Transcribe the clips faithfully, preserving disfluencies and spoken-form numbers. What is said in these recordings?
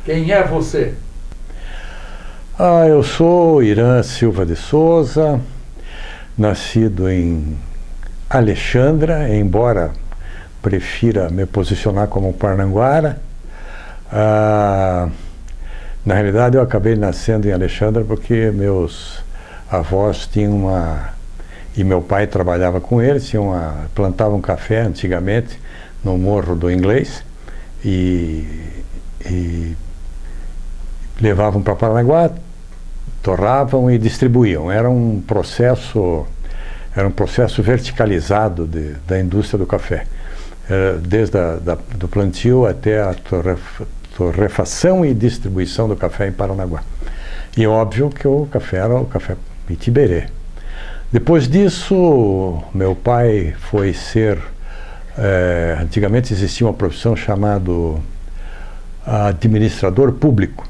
Quem é você? Ah, eu sou Irã Silva de Souza, nascido em Alexandra, embora prefira me posicionar como Parnanguara. Ah, na realidade, eu acabei nascendo em Alexandra porque meus avós tinham uma... e meu pai trabalhava com eles, tinham uma, plantavam café antigamente no Morro do Inglês e, e levavam para Paranaguá, torravam e distribuíam. Era um processo, era um processo verticalizado de, da indústria do café, era desde a, da, do plantio até a torrefa, torrefação e distribuição do café em Paranaguá. E óbvio que o café era o café Itiberê. Depois disso, meu pai foi ser... É, antigamente existia uma profissão chamada administrador público,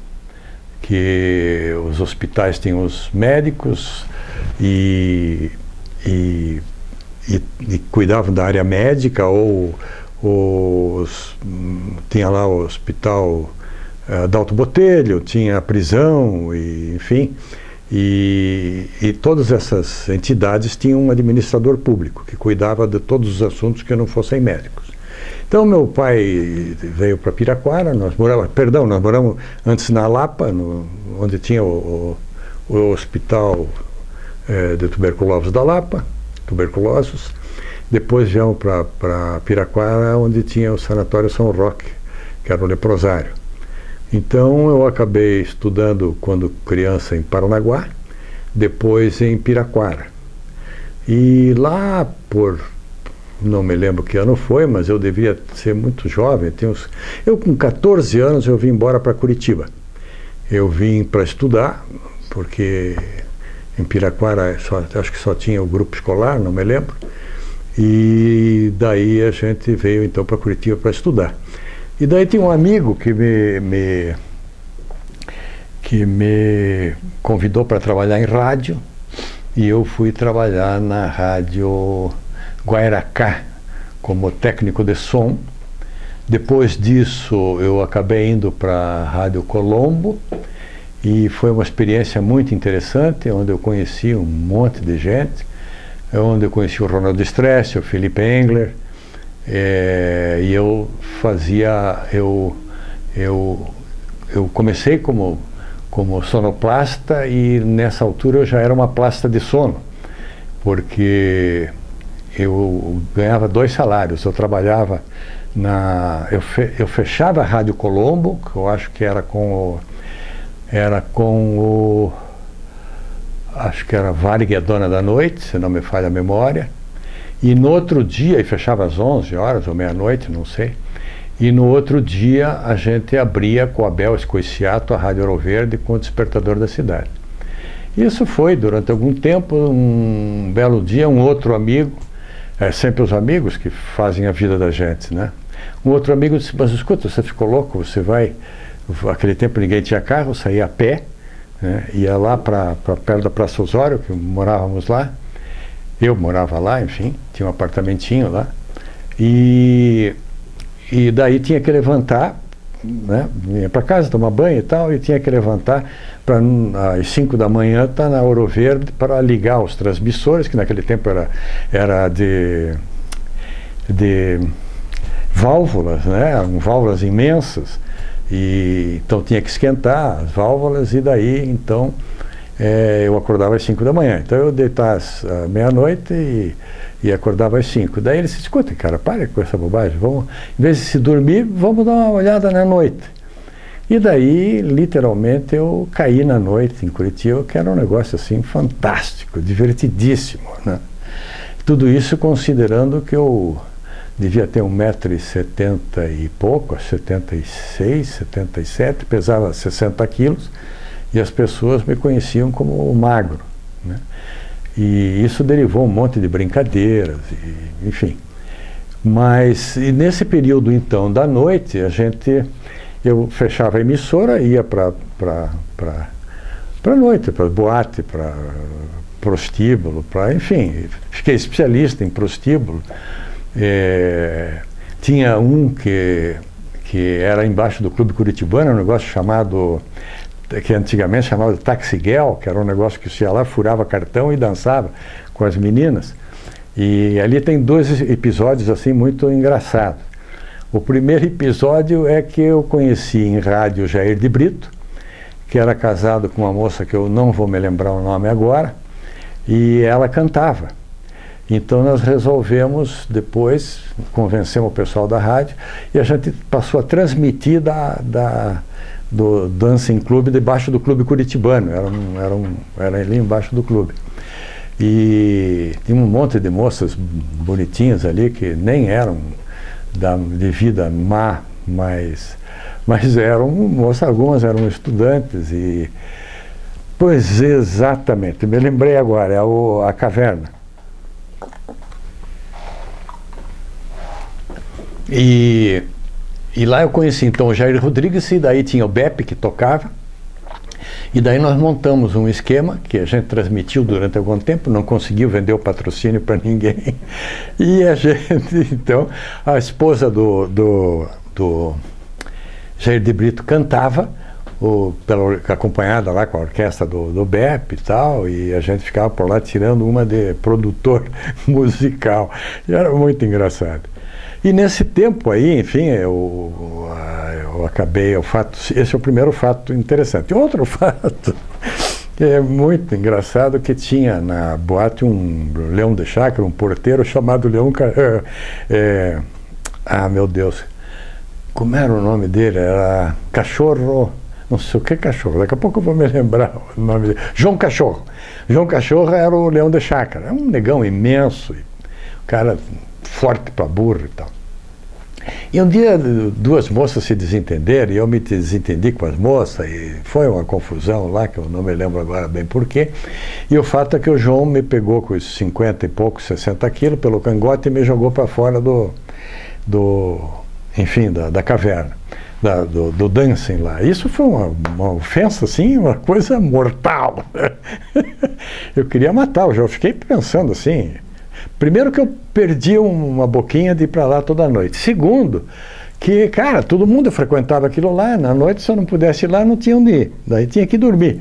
que os hospitais tinham os médicos e, e, e, e cuidavam da área médica, ou, ou os, tinha lá o hospital uh, Dalto Botelho, tinha a prisão, e, enfim, e, e todas essas entidades tinham um administrador público que cuidava de todos os assuntos que não fossem médicos. Então meu pai veio para Piraquara, nós morávamos, perdão, nós moramos antes na Lapa, no, onde tinha o, o, o hospital é, de tuberculosos da Lapa, tuberculosos. Depois viemos para Piraquara, onde tinha o sanatório São Roque, que era o leprosário. Então eu acabei estudando quando criança em Paranaguá, depois em Piraquara. E lá por... não me lembro que ano foi, mas eu devia ser muito jovem. Tinha uns... Eu com quatorze anos eu vim embora para Curitiba. Eu vim para estudar, porque em Piraquara só, acho que só tinha o grupo escolar, não me lembro. E daí a gente veio então para Curitiba para estudar. E daí tinha um amigo que me, me, que me convidou para trabalhar em rádio, e eu fui trabalhar na rádio Guairacá como técnico de som. Depois disso eu acabei indo para a Rádio Colombo, e foi uma experiência muito interessante, onde eu conheci um monte de gente, onde eu conheci o Ronaldo Stress, o Felipe Engler, é, e eu fazia, eu, eu, eu comecei como, como sonoplasta, e nessa altura eu já era uma plasta de sono, porque eu ganhava dois salários. Eu trabalhava na... Eu, fe, eu fechava a Rádio Colombo, que eu acho que era com o... Era com o... Acho que era Vale que é Dona da Noite, se não me falha a memória. E no outro dia, e fechava às onze horas ou meia-noite, não sei. E no outro dia a gente abria com o Abel Escoiciato a Rádio Ouro Verde com o Despertador da Cidade. Isso foi durante algum tempo. Um belo dia, um outro amigo, é sempre os amigos que fazem a vida da gente, né? Um outro amigo disse: mas escuta, você ficou louco, você vai... Aquele tempo ninguém tinha carro, saía a pé, né? Ia lá para perto da Praça Osório, que morávamos lá. Eu morava lá, enfim, tinha um apartamentinho lá. E, e daí tinha que levantar, né? Vinha para casa, tomar banho e tal, e tinha que levantar para às cinco da manhã estar na Ouro Verde para ligar os transmissores, que naquele tempo era, era de, de válvulas, né? Eram válvulas imensas, e então tinha que esquentar as válvulas, e daí então é, eu acordava às cinco da manhã. Então eu deitava às à meia-noite e, e acordava às cinco. Daí ele disse: escuta, cara, para com essa bobagem, vamos, em vez de se dormir, vamos dar uma olhada na noite. E daí, literalmente, eu caí na noite em Curitiba, que era um negócio assim fantástico, divertidíssimo, né? Tudo isso considerando que eu devia ter um metro e setenta e pouco, setenta e seis, setenta e sete, pesava sessenta quilos, e as pessoas me conheciam como magro, né? E isso derivou um monte de brincadeiras, e, enfim. Mas e nesse período, então, da noite, a gente... Eu fechava a emissora, ia para a noite, para boate, para prostíbulo, para, enfim, fiquei especialista em prostíbulo. É, tinha um que, que era embaixo do Clube Curitibano, um negócio chamado, que antigamente chamava de Taxiguel, que era um negócio que você ia lá, furava cartão e dançava com as meninas. E ali tem dois episódios assim muito engraçados. O primeiro episódio é que eu conheci em rádio Jair de Brito, que era casado com uma moça que eu não vou me lembrar o nome agora, e ela cantava. Então nós resolvemos, depois, convencemos o pessoal da rádio, e a gente passou a transmitir da, da, do Dancing Club debaixo do Clube Curitibano, era, um, era, um, era ali embaixo do clube. E tinha um monte de moças bonitinhas ali, que nem eram da, de vida má, mas, mas eram moças, algumas eram estudantes. E, pois exatamente, me lembrei agora, é o, a Caverna. E, e lá eu conheci então o Jair Rodrigues, e daí tinha o Beppe que tocava, e daí nós montamos um esquema que a gente transmitiu durante algum tempo, não conseguiu vender o patrocínio para ninguém, e a gente, então, a esposa do, do, do Jair de Brito cantava, o, pela, acompanhada lá com a orquestra do, do Beppe e tal, e a gente ficava por lá tirando uma de produtor musical, e era muito engraçado. E nesse tempo aí, enfim, eu, eu acabei, o fato, esse é o primeiro fato interessante. Outro fato que é muito engraçado, que tinha na boate um leão de chácara, um porteiro chamado Leão... É, é, ah, meu Deus, como era o nome dele? Era Cachorro, não sei o que Cachorro, daqui a pouco eu vou me lembrar o nome dele. João Cachorro. João Cachorro era o leão de chácara, um negão imenso, o cara forte para burro e tal. E um dia duas moças se desentenderam, e eu me desentendi com as moças, e foi uma confusão lá, que eu não me lembro agora bem porquê. E o fato é que o João me pegou com os cinquenta e poucos, sessenta quilos pelo cangote e me jogou para fora do, do enfim, da, da caverna, da, do, do dancing lá. Isso foi uma, uma ofensa, assim, uma coisa mortal. Eu queria matar o João, fiquei pensando assim. Primeiro que eu perdi uma boquinha de ir para lá toda noite. Segundo, que, cara, todo mundo frequentava aquilo lá. Na noite, se eu não pudesse ir lá, não tinha onde ir. Daí tinha que dormir.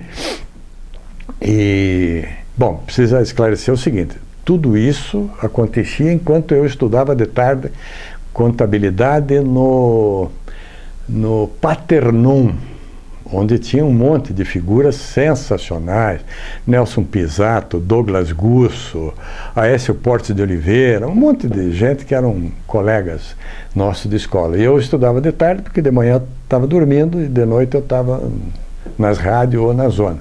E, bom, precisa esclarecer o seguinte. Tudo isso acontecia enquanto eu estudava de tarde contabilidade no, no Paternum, onde tinha um monte de figuras sensacionais, Nelson Pisato, Douglas Gusso, Aécio Portes de Oliveira, um monte de gente que eram colegas nossos de escola. E eu estudava de tarde, porque de manhã eu estava dormindo e de noite eu estava nas rádios ou na zona.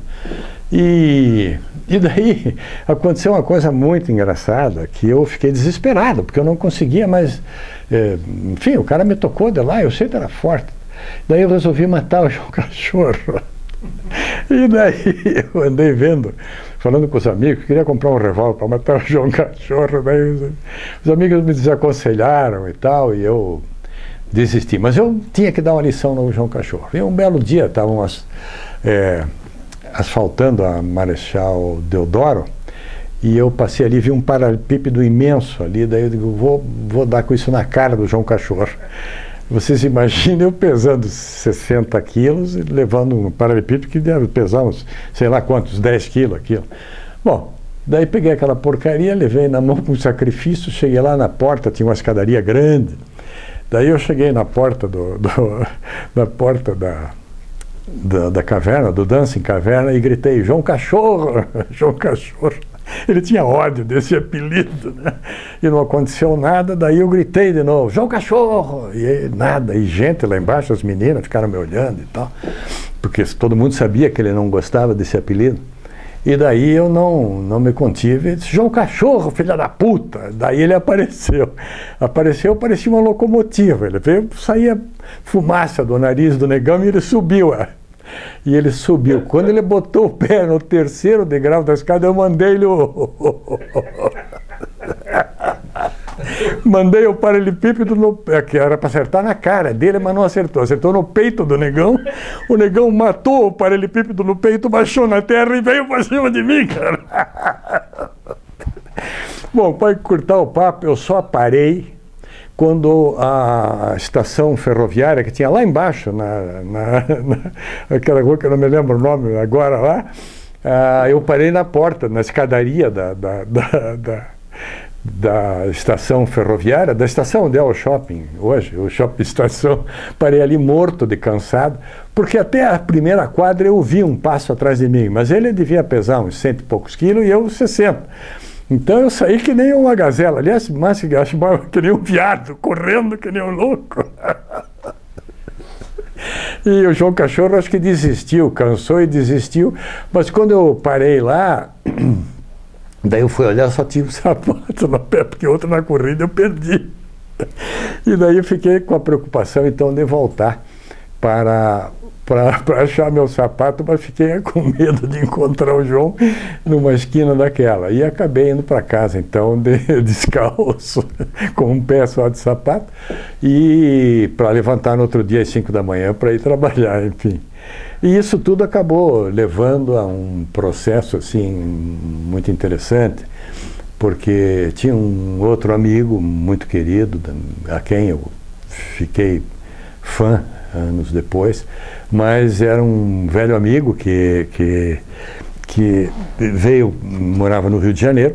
E, e daí aconteceu uma coisa muito engraçada, que eu fiquei desesperado, porque eu não conseguia mais... É, enfim, o cara me tocou de lá, eu sei que era forte. Daí eu resolvi matar o João Cachorro. E daí eu andei vendo, falando com os amigos, queria comprar um revólver para matar o João Cachorro. Daí os, os amigos me desaconselharam e tal, e eu desisti. Mas eu tinha que dar uma lição no João Cachorro. E um belo dia estavam as, é, asfaltando a Marechal Deodoro, e eu passei ali, vi um paralelepípedo imenso ali, daí eu digo, vou, vou dar com isso na cara do João Cachorro. Vocês imaginem eu pesando sessenta quilos e levando um paralelepípedo que deve pesar uns, sei lá quantos, dez quilos aquilo. Bom, daí peguei aquela porcaria, levei na mão com sacrifício, cheguei lá na porta, tinha uma escadaria grande. Daí eu cheguei na porta, do, do, na porta da, da, da caverna, do Dancing Caverna, e gritei, João Cachorro, João Cachorro. Ele tinha ódio desse apelido, né? E não aconteceu nada, daí eu gritei de novo, João Cachorro! E nada, e gente lá embaixo, as meninas ficaram me olhando e tal, porque todo mundo sabia que ele não gostava desse apelido. E daí eu não, não me contive, disse, João Cachorro, filha da puta! Daí ele apareceu. Apareceu, parecia uma locomotiva, ele veio, saía fumaça do nariz do negão e ele subiu. E ele subiu. Quando ele botou o pé no terceiro degrau da escada, eu mandei ele o... mandei o paralelepípedo no... que era para acertar na cara dele, mas não acertou. Acertou no peito do negão. O negão matou o paralelepípedo no peito, baixou na terra e veio para cima de mim, cara. Bom, para encurtar o papo, eu só parei quando a estação ferroviária, que tinha lá embaixo, na, na, na, aquela rua que eu não me lembro o nome agora lá, uh, eu parei na porta, na escadaria da, da, da, da, da estação ferroviária, da estação onde é o shopping hoje, o shopping estação, parei ali morto de cansado, porque até a primeira quadra eu vi um passo atrás de mim, mas ele devia pesar uns cento e poucos quilos e eu sessenta. Então eu saí que nem uma gazela, aliás, mais que, acho, que nem um viado, correndo que nem um louco. E o João Cachorro acho que desistiu, cansou e desistiu, mas quando eu parei lá, daí eu fui olhar, só tinha um sapato no pé, porque outro na corrida eu perdi. E daí eu fiquei com a preocupação então de voltar para... para achar meu sapato, mas fiquei com medo de encontrar o João numa esquina daquela. E acabei indo para casa, então, de, descalço, com um pé só de sapato, e para levantar no outro dia às cinco da manhã para ir trabalhar, enfim. E isso tudo acabou levando a um processo, assim, muito interessante, porque tinha um outro amigo muito querido, a quem eu fiquei fã anos depois, mas era um velho amigo que, que, que veio, morava no Rio de Janeiro,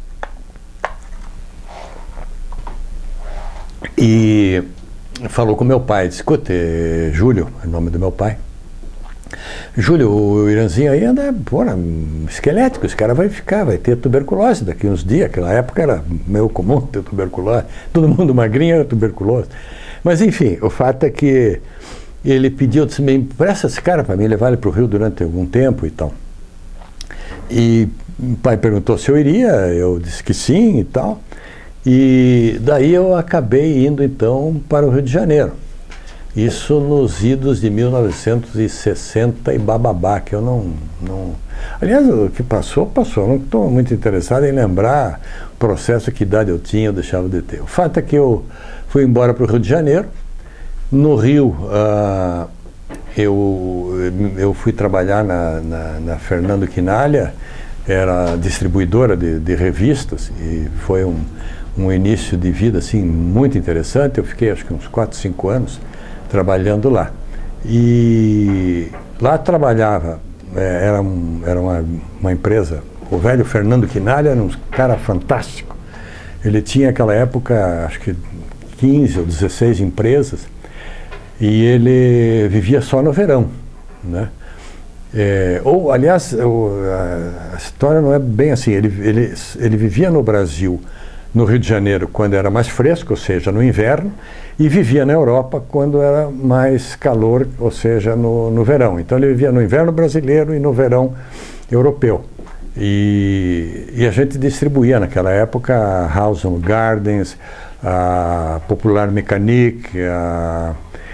e falou com meu pai, disse, escuta, Júlio, é o nome do meu pai, Júlio, o Iranzinho aí anda, porra, esquelético, esse cara vai ficar, vai ter tuberculose daqui uns dias, naquela época era meio comum ter tuberculose, todo mundo magrinho era tuberculose. Mas enfim, o fato é que ele pediu, disse, me empresta esse cara para mim, levar ele para o Rio durante algum tempo e tal. E o pai perguntou se eu iria, eu disse que sim e tal. E daí eu acabei indo então para o Rio de Janeiro. Isso nos idos de mil novecentos e sessenta e bababá, que eu não, não... Aliás, o que passou, passou. Eu não estou muito interessado em lembrar o processo, que idade eu tinha, eu deixava de ter. O fato é que eu fui embora para o Rio de Janeiro. No Rio, uh, eu, eu fui trabalhar na, na, na Fernando Quinalha, era distribuidora de, de revistas, e foi um, um início de vida assim, muito interessante. Eu fiquei acho que uns quatro, cinco anos trabalhando lá. E lá trabalhava, é, era, um, era uma, uma empresa, o velho Fernando Quinalha era um cara fantástico. Ele tinha naquela época, acho que quinze ou dezesseis empresas, e ele vivia só no verão, né? É, ou, aliás, o, a, a história não é bem assim, ele, ele, ele vivia no Brasil, no Rio de Janeiro, quando era mais fresco, ou seja, no inverno, e vivia na Europa quando era mais calor, ou seja, no, no verão. Então ele vivia no inverno brasileiro e no verão europeu. E, e a gente distribuía naquela época a House and Gardens, a Popular Mécanique, a,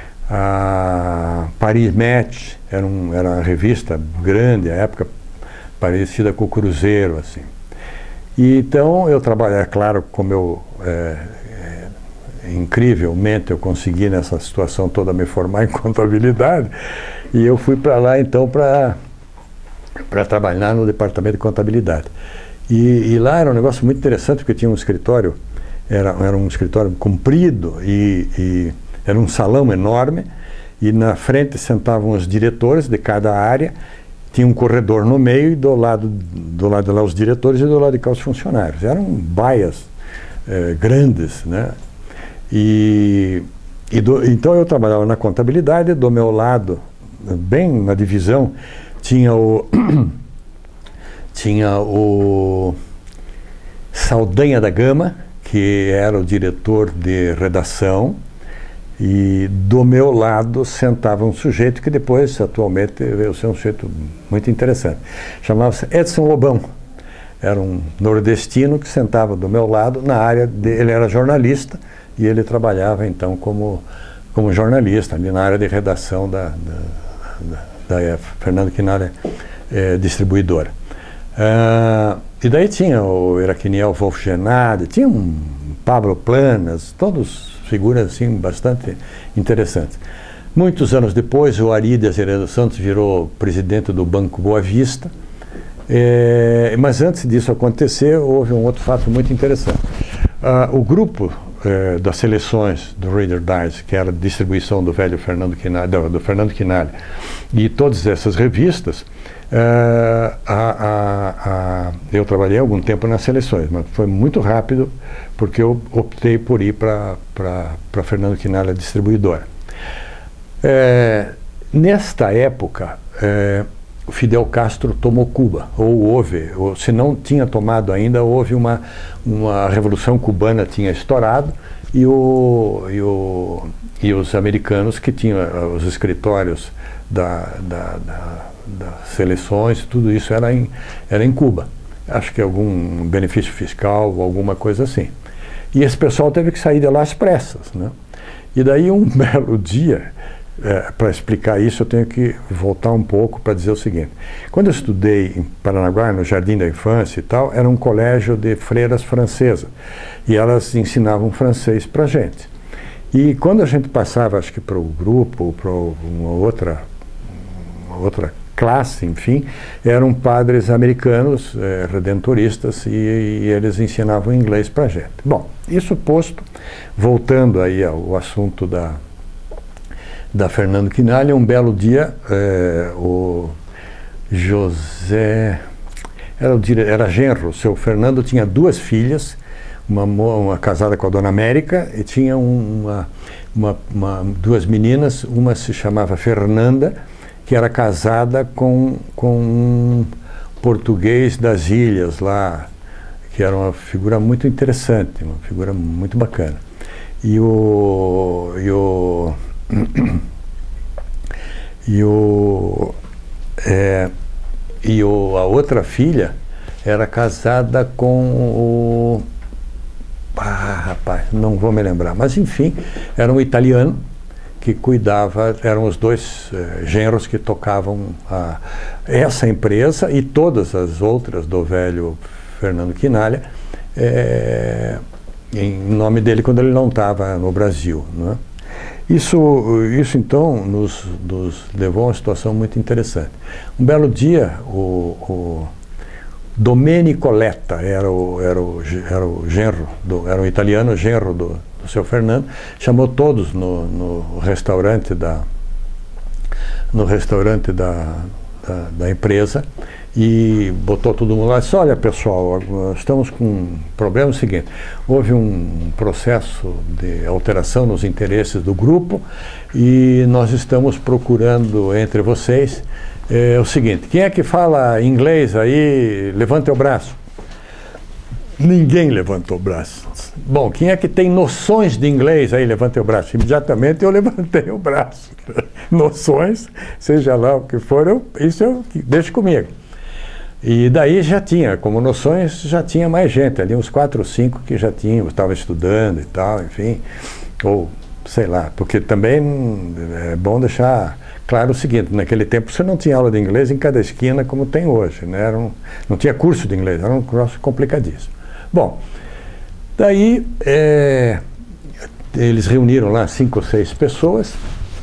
a Paris Match, era, um, era uma revista grande, à época parecida com o Cruzeiro, assim. E então eu trabalhei, é claro, como eu, é, é, incrivelmente eu consegui nessa situação toda me formar em contabilidade, e eu fui para lá então para para trabalhar no departamento de contabilidade. E, e lá era um negócio muito interessante, porque tinha um escritório, era, era um escritório comprido, e, e era um salão enorme, e na frente sentavam os diretores de cada área, tinha um corredor no meio, e do lado, do lado de lá os diretores e do lado de cá os funcionários. Eram baias eh, grandes, né? E, e do, então eu trabalhava na contabilidade, do meu lado, bem na divisão, tinha o tinha o Saldanha da Gama, que era o diretor de redação, e do meu lado sentava um sujeito que depois, atualmente, veio ser um sujeito muito interessante. Chamava-se Edson Lobão. Era um nordestino que sentava do meu lado na área de, ele era jornalista, e ele trabalhava então como, como jornalista ali na área de redação da, da, da, da Fernando Quinalha é, distribuidora. Uh, e daí tinha o Iraquiniel Wolf Genade, tinha um Pablo Planas, todos figuras assim bastante interessantes. Muitos anos depois, o Arides Azevedo Santos virou presidente do Banco Boa Vista, é, mas antes disso acontecer, houve um outro fato muito interessante. Uh, o grupo eh, das seleções do Reader Digest, que era a distribuição do velho Fernando Quinalha, do, do Fernando Quinalha, e todas essas revistas, eh, a, a, a, eu trabalhei algum tempo nas seleções, mas foi muito rápido, porque eu optei por ir para para Fernando Quinalha Distribuidora. Eh, nesta época, eh, o Fidel Castro tomou Cuba, ou houve, ou, se não tinha tomado ainda, houve uma, uma revolução cubana tinha estourado, e, o, e, o, e os americanos que tinham os escritórios da, da, da, das seleções, tudo isso era em, era em Cuba. Acho que algum benefício fiscal ou alguma coisa assim. E esse pessoal teve que sair de lá às pressas, né? E daí um belo dia, É, para explicar isso, eu tenho que voltar um pouco para dizer o seguinte. Quando eu estudei em Paranaguá, no Jardim da Infância e tal, era um colégio de freiras francesas, e elas ensinavam francês para a gente. E quando a gente passava, acho que para o grupo, ou para uma outra, uma outra classe, enfim, eram padres americanos, é, redentoristas, e, e eles ensinavam inglês para a gente. Bom, isso posto, voltando aí ao assunto da da Fernando Quinalha, um belo dia, é, o José, era, o dire, era genro, o seu Fernando tinha duas filhas, uma, uma casada com a Dona América, e tinha uma, uma, uma, duas meninas, uma se chamava Fernanda, que era casada com, com um português das ilhas lá, que era uma figura muito interessante, uma figura muito bacana. E o... E o E, o, é, e o, a outra filha era casada com o... Ah, rapaz, não vou me lembrar. Mas, enfim, era um italiano que cuidava, eram os dois eh, genros que tocavam a, essa empresa e todas as outras do velho Fernando Quinalha, é, em nome dele quando ele não estava no Brasil, não é? Isso, isso então nos, nos levou a uma situação muito interessante. Um belo dia, o, o Domenico Letta, era o, era o, era o genro, do, era um italiano, genro do, do seu Fernando, chamou todos no, no restaurante da, no restaurante da, da, da empresa e botou todo mundo lá e disse: olha pessoal, estamos com um problema seguinte, houve um processo de alteração nos interesses do grupo e nós estamos procurando entre vocês é, o seguinte, quem é que fala inglês aí, levanta o braço. Ninguém levantou o braço. Bom, quem é que tem noções de inglês aí, levanta o braço. Imediatamente eu levantei o braço. Noções, seja lá o que for, eu, isso eu deixo comigo. E daí já tinha, como noções, já tinha mais gente, ali uns quatro ou cinco que já tinham, estavam estudando e tal, enfim, ou sei lá, porque também é bom deixar claro o seguinte, naquele tempo você não tinha aula de inglês em cada esquina como tem hoje, né? Era um, não tinha curso de inglês, era um curso complicadíssimo. Bom, daí é, eles reuniram lá cinco ou seis pessoas,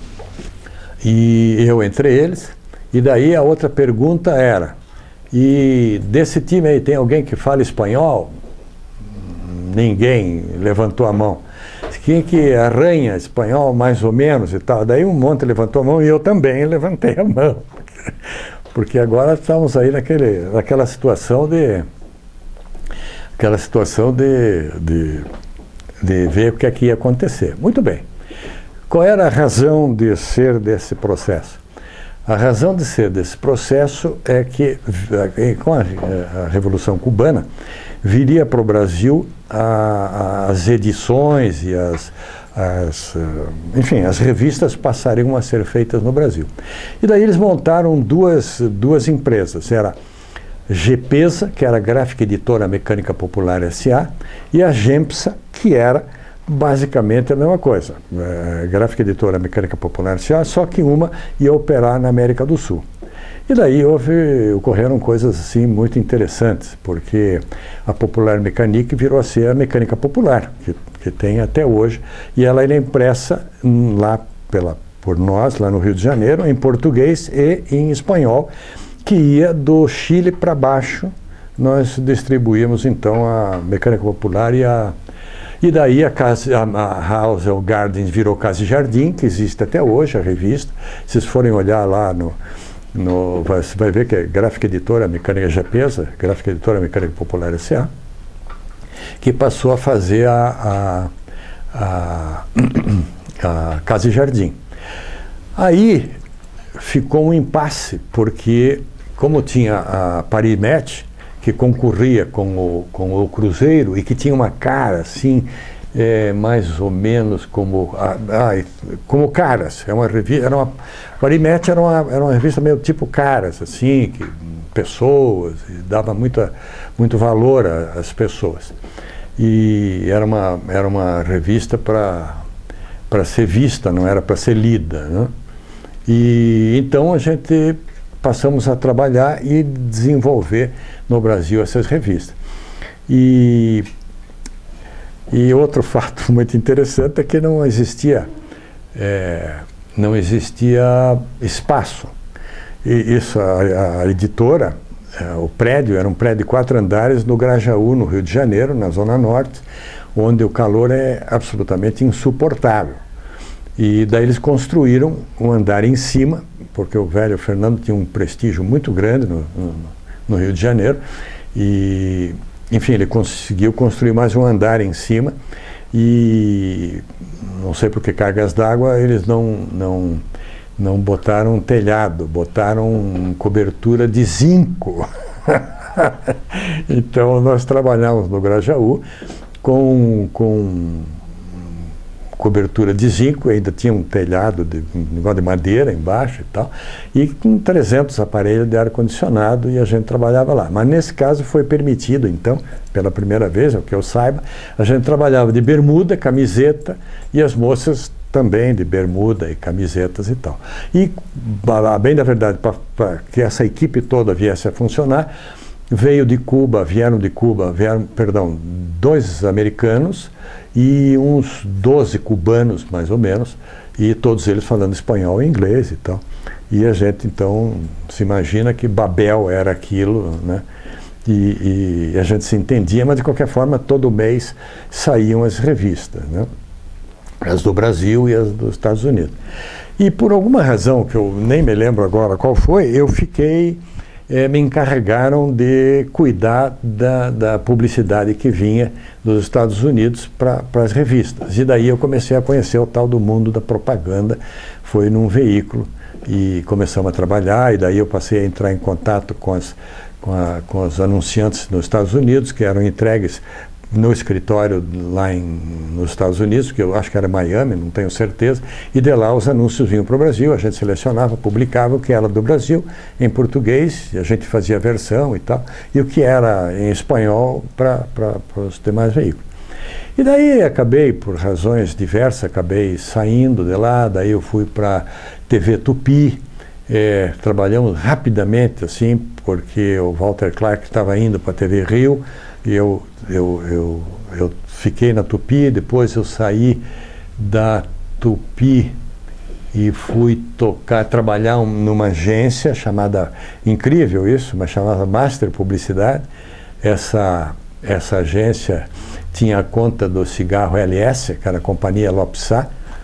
e eu entre eles, e daí a outra pergunta era, e desse time aí tem alguém que fala espanhol? Ninguém levantou a mão. Quem que arranha espanhol mais ou menos e tal? Daí um monte levantou a mão e eu também levantei a mão. Porque agora estamos aí naquele, naquela situação de aquela situação de, de, de ver o que é que ia acontecer. Muito bem. Qual era a razão de ser desse processo? A razão de ser desse processo é que, com a, a Revolução Cubana, viria para o Brasil a, a, as edições e as, as, enfim, as revistas passariam a ser feitas no Brasil. E daí eles montaram duas, duas empresas, era GEPESA, que era a Gráfica Editora Mecânica Popular S A, e a GEMPSA, que era basicamente a mesma coisa, é, Gráfica Editora Mecânica Popular S A, só que uma ia operar na América do Sul. E daí houve, ocorreram coisas assim muito interessantes, porque a Popular Mecanique virou a ser a Mecânica Popular, que, que tem até hoje, e ela é impressa lá pela, por nós, lá no Rio de Janeiro, em português e em espanhol, que ia do Chile para baixo. Nós distribuímos então a Mecânica Popular e a E daí a, casa, a, a House of Gardens virou Casa e Jardim, que existe até hoje, a revista. Se vocês forem olhar lá no... no vai, você vai ver que é Gráfica Editora Mecânica Japesa, Gráfica Editora Mecânica Popular S A, que passou a fazer a, a, a, a Casa e Jardim. Aí ficou um impasse, porque como tinha a Parimet, que concorria com o, com o Cruzeiro e que tinha uma cara assim, é, mais ou menos como, a, a, como Caras, é uma revista, era uma, Parimet era uma, era uma revista meio tipo Caras, assim, que, pessoas, dava muita, muito valor às pessoas. E era uma, era uma revista para para ser vista, não era para ser lida, né? E então a gente passamos a trabalhar e desenvolver no Brasil essas revistas. E, e outro fato muito interessante é que não existia, é, não existia espaço. E isso, a, a editora, é, o prédio, era um prédio de quatro andares no Grajaú, no Rio de Janeiro, na Zona Norte, onde o calor é absolutamente insuportável. E daí eles construíram um andar em cima, porque o velho Fernando tinha um prestígio muito grande no, no, no Rio de Janeiro, e, enfim, ele conseguiu construir mais um andar em cima, e não sei por que cargas d'água, eles não, não, não botaram um telhado, botaram cobertura de zinco. Então nós trabalhamos no Grajaú com... com cobertura de zinco, ainda tinha um telhado de, um negócio de madeira embaixo e tal, e com trezentos aparelhos de ar-condicionado, e a gente trabalhava lá. Mas nesse caso foi permitido, então, pela primeira vez, é o que eu saiba, a gente trabalhava de bermuda, camiseta, e as moças também de bermuda e camisetas e tal. E, bem da verdade, para que essa equipe toda viesse a funcionar, veio de Cuba, vieram de Cuba, vieram, perdão, dois americanos e uns doze cubanos, mais ou menos, e todos eles falando espanhol e inglês e tal. E a gente, então, se imagina que Babel era aquilo, né? E, e a gente se entendia, mas de qualquer forma, todo mês saíam as revistas, né? As do Brasil e as dos Estados Unidos. E por alguma razão, que eu nem me lembro agora qual foi, eu fiquei... É, me encarregaram de cuidar da, da publicidade que vinha dos Estados Unidos para as revistas. E daí eu comecei a conhecer o tal do mundo da propaganda, foi num veículo, e começamos a trabalhar, e daí eu passei a entrar em contato com, as, com, a, com os anunciantes nos Estados Unidos, que eram entregues no escritório lá em, nos Estados Unidos, que eu acho que era Miami, não tenho certeza, e de lá os anúncios vinham para o Brasil, a gente selecionava, publicava o que era do Brasil em português, e a gente fazia a versão e tal, e o que era em espanhol para os demais veículos. E daí acabei, por razões diversas, acabei saindo de lá, daí eu fui para T V Tupi, é, trabalhamos rapidamente assim, porque o Walter Clark estava indo para a T V Rio, e eu, eu, eu, eu fiquei na Tupi, depois eu saí da Tupi e fui tocar, trabalhar um, numa agência chamada, incrível isso, mas chamada Master Publicidade. Essa, essa agência tinha a conta do cigarro L S, que era a companhia Lopsá,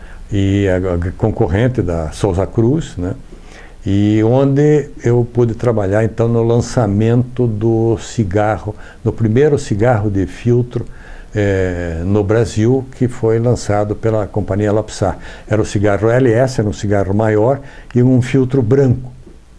e a, a concorrente da Souza Cruz, né? E onde eu pude trabalhar então no lançamento do cigarro, no primeiro cigarro de filtro eh, no Brasil, que foi lançado pela companhia Lopsá. Era o cigarro L S, era um cigarro maior e um filtro branco.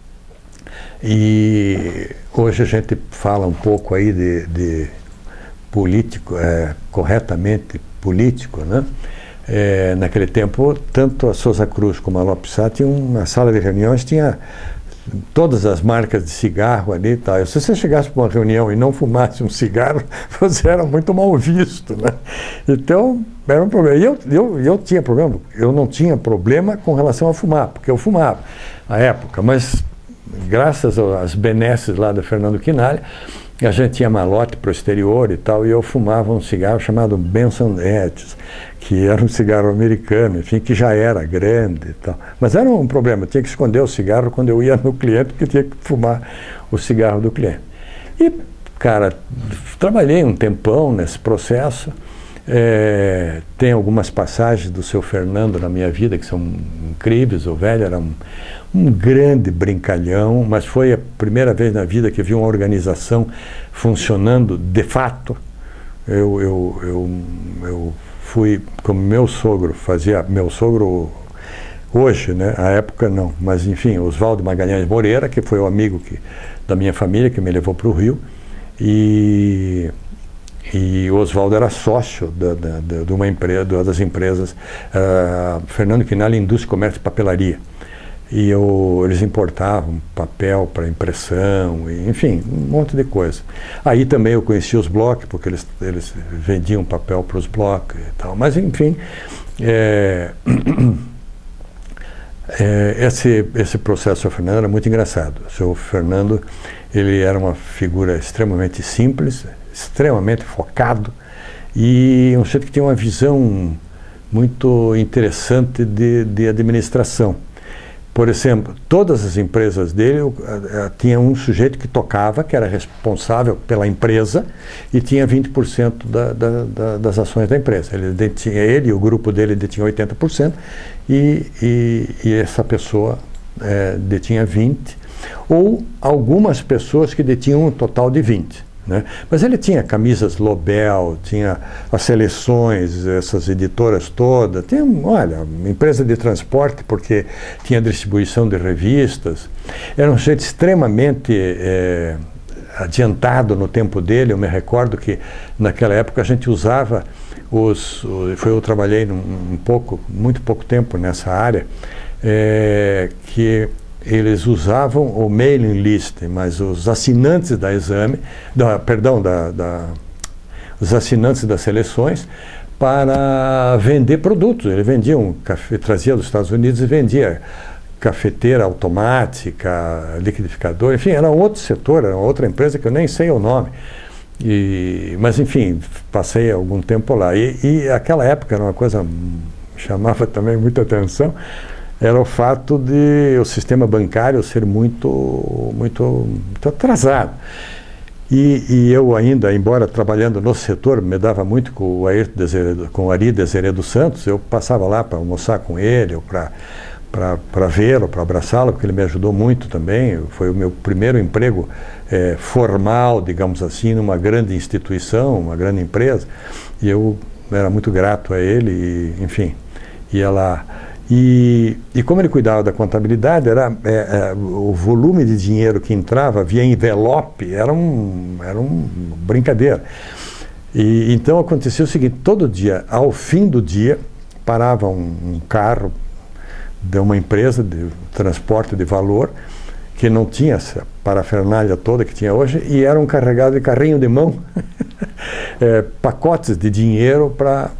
E hoje a gente fala um pouco aí de, de político, eh, corretamente político, né? É, naquele tempo, tanto a Souza Cruz como a Lopsá tinham uma sala de reuniões, tinha todas as marcas de cigarro ali e tal. Se você chegasse para uma reunião e não fumasse um cigarro, você era muito mal visto, né? Então, era um problema. E eu, eu, eu tinha problema, eu não tinha problema com relação a fumar, porque eu fumava à época, mas graças às benesses lá da Fernando Quinalha, a gente tinha malote para o exterior e tal, e eu fumava um cigarro chamado Benson Hedges, que era um cigarro americano, enfim, que já era grande e tal. Mas era um problema, eu tinha que esconder o cigarro quando eu ia no cliente, porque tinha que fumar o cigarro do cliente. E, cara, trabalhei um tempão nesse processo, É, tem algumas passagens do seu Fernando na minha vida que são incríveis. O velho era um, um grande brincalhão, mas foi a primeira vez na vida que vi uma organização funcionando de fato. Eu, eu, eu, eu fui, como meu sogro fazia, meu sogro hoje, né, à época não, mas enfim, Oswaldo Magalhães Moreira, que foi o amigo que, da minha família que me levou para o Rio, e E o Oswaldo era sócio da, da, da, de uma empresa, das empresas, uh, Fernando Quinali Indústria, Comércio e Papelaria. E eu, eles importavam papel para impressão, e, enfim, um monte de coisa. Aí também eu conheci os blocos, porque eles, eles vendiam papel para os blocos e tal. Mas, enfim, é, é, esse, esse processo do seu Fernando era muito engraçado. O seu Fernando, ele era uma figura extremamente simples, extremamente focado, e um sujeito que tinha uma visão muito interessante de, de administração. Por exemplo, todas as empresas dele uh, uh, tinha um sujeito que tocava, que era responsável pela empresa, e tinha vinte por cento da, da, da, das ações da empresa. Ele detinha, ele e o grupo dele detinham oitenta por cento, e, e, e essa pessoa uh, detinha vinte por cento, ou algumas pessoas que detinham um total de vinte por cento. Né? Mas ele tinha camisas Lobel, tinha as seleções, essas editoras todas, tinha, olha, empresa de transporte, porque tinha distribuição de revistas. Era um sujeito extremamente é, adiantado no tempo dele. Eu me recordo que naquela época a gente usava os, foi eu trabalhei num, um pouco, muito pouco tempo nessa área, é, que eles usavam o mailing list, mas os assinantes da exame, da, perdão, da, da, os assinantes das seleções, para vender produtos. Ele vendia um café, trazia dos Estados Unidos e vendia cafeteira automática, liquidificador, enfim, era outro setor, era outra empresa que eu nem sei o nome. E, mas, enfim, passei algum tempo lá. E, e aquela época era uma coisa que chamava também muita atenção, era o fato de o sistema bancário ser muito, muito, muito atrasado. E, e eu ainda, embora trabalhando no setor, me dava muito com o, Ayrton Deseredo, com o Ari Deseredo Santos, eu passava lá para almoçar com ele, ou para para vê-lo, para abraçá-lo, porque ele me ajudou muito também. Foi o meu primeiro emprego é, formal, digamos assim, numa grande instituição, uma grande empresa, e eu era muito grato a ele, e, enfim, ia lá. E, e como ele cuidava da contabilidade, era, é, é, o volume de dinheiro que entrava via envelope era um, era um brincadeira. E então acontecia o seguinte: todo dia, ao fim do dia, parava um, um carro de uma empresa de transporte de valor, que não tinha essa parafernália toda que tinha hoje, e era um carregado de carrinho de mão, é, pacotes de dinheiro para,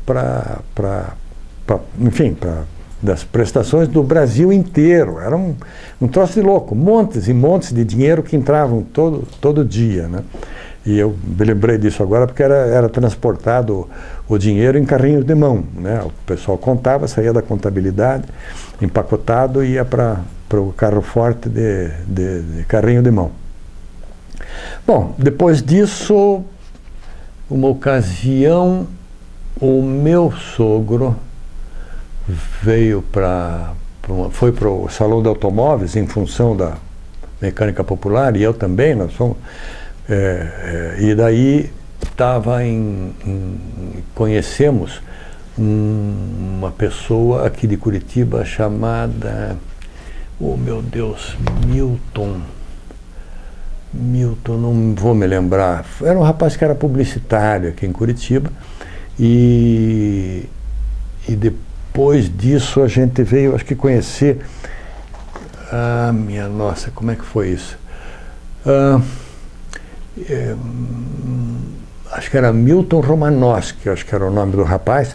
enfim, para das prestações do Brasil inteiro. Era um, um troço de louco, montes e montes de dinheiro que entravam todo, todo dia, né? E eu me lembrei disso agora porque era, era transportado o dinheiro em carrinhos de mão, né? O pessoal contava, saía da contabilidade, empacotado, e ia para o carro forte de, de, de carrinho de mão. Bom, depois disso, uma ocasião, o meu sogro veio para, foi para o Salão de Automóveis em função da mecânica popular, e eu também, nós fomos, é, é, e daí estava em, em, conhecemos um, uma pessoa aqui de Curitiba chamada, oh meu Deus, Milton, Milton, não vou me lembrar, era um rapaz que era publicitário aqui em Curitiba, e, e depois Depois disso a gente veio, acho que conhecer, ah, minha nossa, como é que foi isso? Ah, é, acho que era Milton Romanowski, acho que era o nome do rapaz.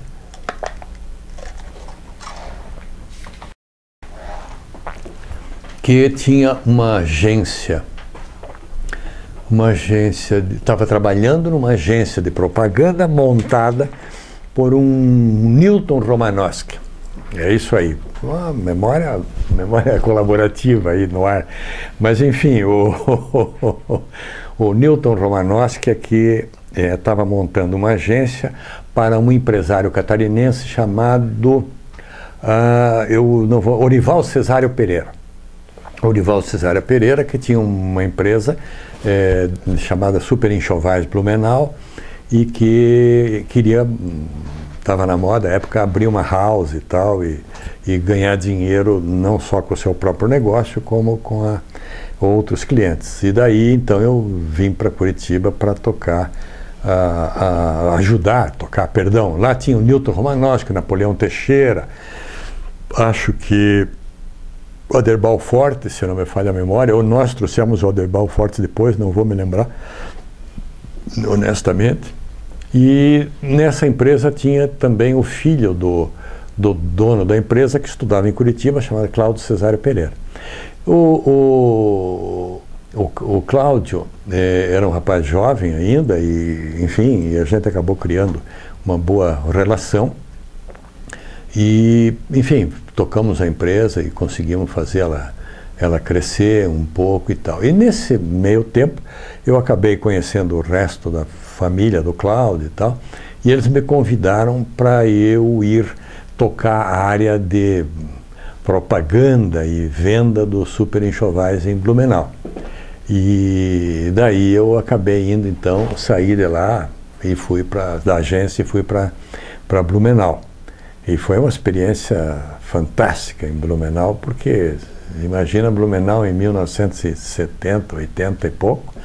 Que tinha uma agência, uma agência, estava trabalhando numa agência de propaganda montada por um Newton Romanowski. É isso aí. Uma memória, memória colaborativa aí no ar. Mas, enfim, o, o, o Newton Romanowski é que estava montando uma agência para um empresário catarinense chamado uh, eu não vou, Orival Cesário Pereira. Orival Cesário Pereira, que tinha uma empresa é, chamada Super Enxovais Blumenau e que queria, estava na moda, na época, abrir uma house e tal, e, e ganhar dinheiro não só com o seu próprio negócio, como com a, outros clientes. E daí, então, eu vim para Curitiba para tocar, a, a ajudar a tocar, perdão. Lá tinha o Newton Romanowski, Napoleão Teixeira, acho que o Aderbal Forte, se não me falha a memória, ou nós trouxemos o Aderbal Forte depois, não vou me lembrar, honestamente. E nessa empresa tinha também o filho do, do dono da empresa, que estudava em Curitiba, chamado Cláudio Cesário Pereira. O, o, o, o Cláudio eh, era um rapaz jovem ainda, e enfim, e a gente acabou criando uma boa relação. E, enfim, tocamos a empresa e conseguimos fazer ela, ela crescer um pouco e tal. E nesse meio tempo, eu acabei conhecendo o resto da família do Cláudio e tal, e eles me convidaram para eu ir tocar a área de propaganda e venda do Super Enxovais em Blumenau. E daí eu acabei indo, então, saí de lá e fui para da agência e fui para para Blumenau. E foi uma experiência fantástica em Blumenau, porque imagina Blumenau em mil novecentos e setenta, oitenta e pouco.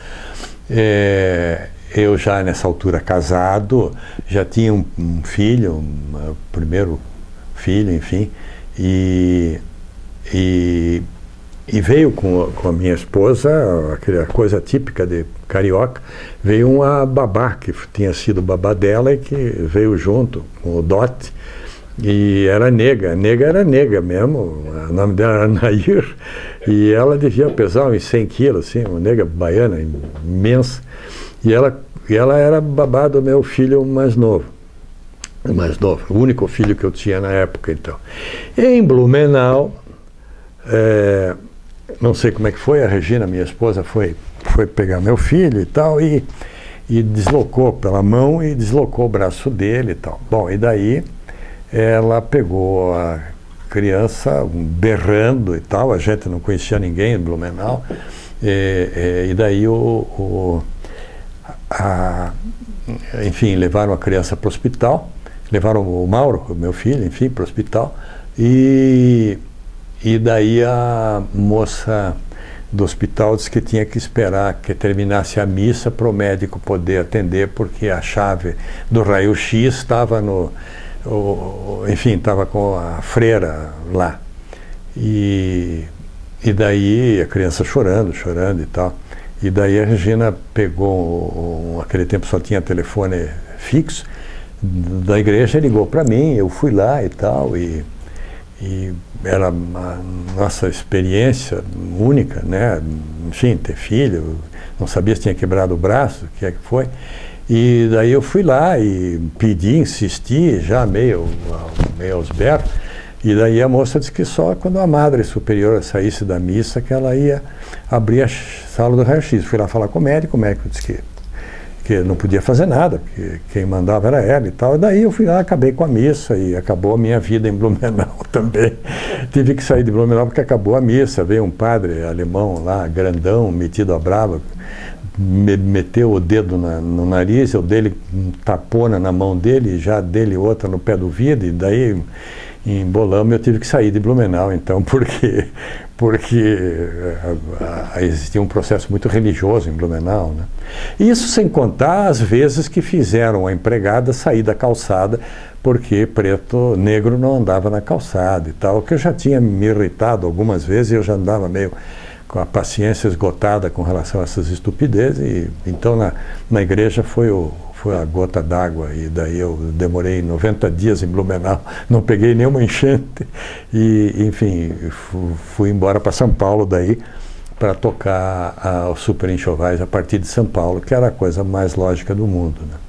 É, eu já nessa altura casado, já tinha um, um filho, um, um primeiro filho, enfim, e, e, e veio com, com a minha esposa, aquela coisa típica de carioca, veio uma babá, que tinha sido babá dela e que veio junto com o dote. E era nega, nega era nega mesmo, o nome dela era Nair, e ela devia pesar uns cem quilos, assim, uma nega baiana imensa, e ela, e ela era babá do meu filho mais novo, mais novo, o único filho que eu tinha na época, então. Em Blumenau, é, não sei como é que foi, a Regina, minha esposa, foi, foi pegar meu filho e tal, e, e deslocou pela mão e deslocou o braço dele e tal. Bom, e daí ela pegou a criança berrando e tal, a gente não conhecia ninguém em Blumenau, e, e, e daí o, o a, enfim, levaram a criança para o hospital, levaram o Mauro, o meu filho, enfim, para o hospital, e, e daí a moça do hospital disse que tinha que esperar que terminasse a missa para o médico poder atender, porque a chave do raio-x estava no O, enfim, estava com a freira lá. E, e daí a criança chorando, chorando e tal. E daí a Regina pegou, um, aquele tempo só tinha telefone fixo, da igreja, ligou para mim, eu fui lá e tal. E, e era a nossa experiência única, né? Enfim, ter filho, não sabia se tinha quebrado o braço, o que é que foi. E daí eu fui lá e pedi, insisti, já meio, meio aos berros, e daí a moça disse que só quando a Madre Superiora saísse da missa que ela ia abrir a sala do raio-x. Fui lá falar com o médico, o médico disse que, que não podia fazer nada, porque quem mandava era ela e tal. E daí eu fui lá, acabei com a missa e acabou a minha vida em Blumenau também. Tive que sair de Blumenau porque acabou a missa, veio um padre alemão lá, grandão, metido a brava, me meteu o dedo na, no nariz, eu dele um tapona na mão dele, já dele outra no pé do vidro, e daí embolamos, eu tive que sair de Blumenau, então, porque, porque a, a, existia um processo muito religioso em Blumenau, né? Isso sem contar as vezes que fizeram a empregada sair da calçada, porque preto, negro não andava na calçada e tal, que eu já tinha me irritado algumas vezes, e eu já andava meio com a paciência esgotada com relação a essas estupidezes, e então na, na igreja foi, o, foi a gota d'água, e daí eu demorei noventa dias em Blumenau, não peguei nenhuma enchente, e enfim, fui embora para São Paulo daí, para tocar a, o Super Enxovais a partir de São Paulo, que era a coisa mais lógica do mundo, né?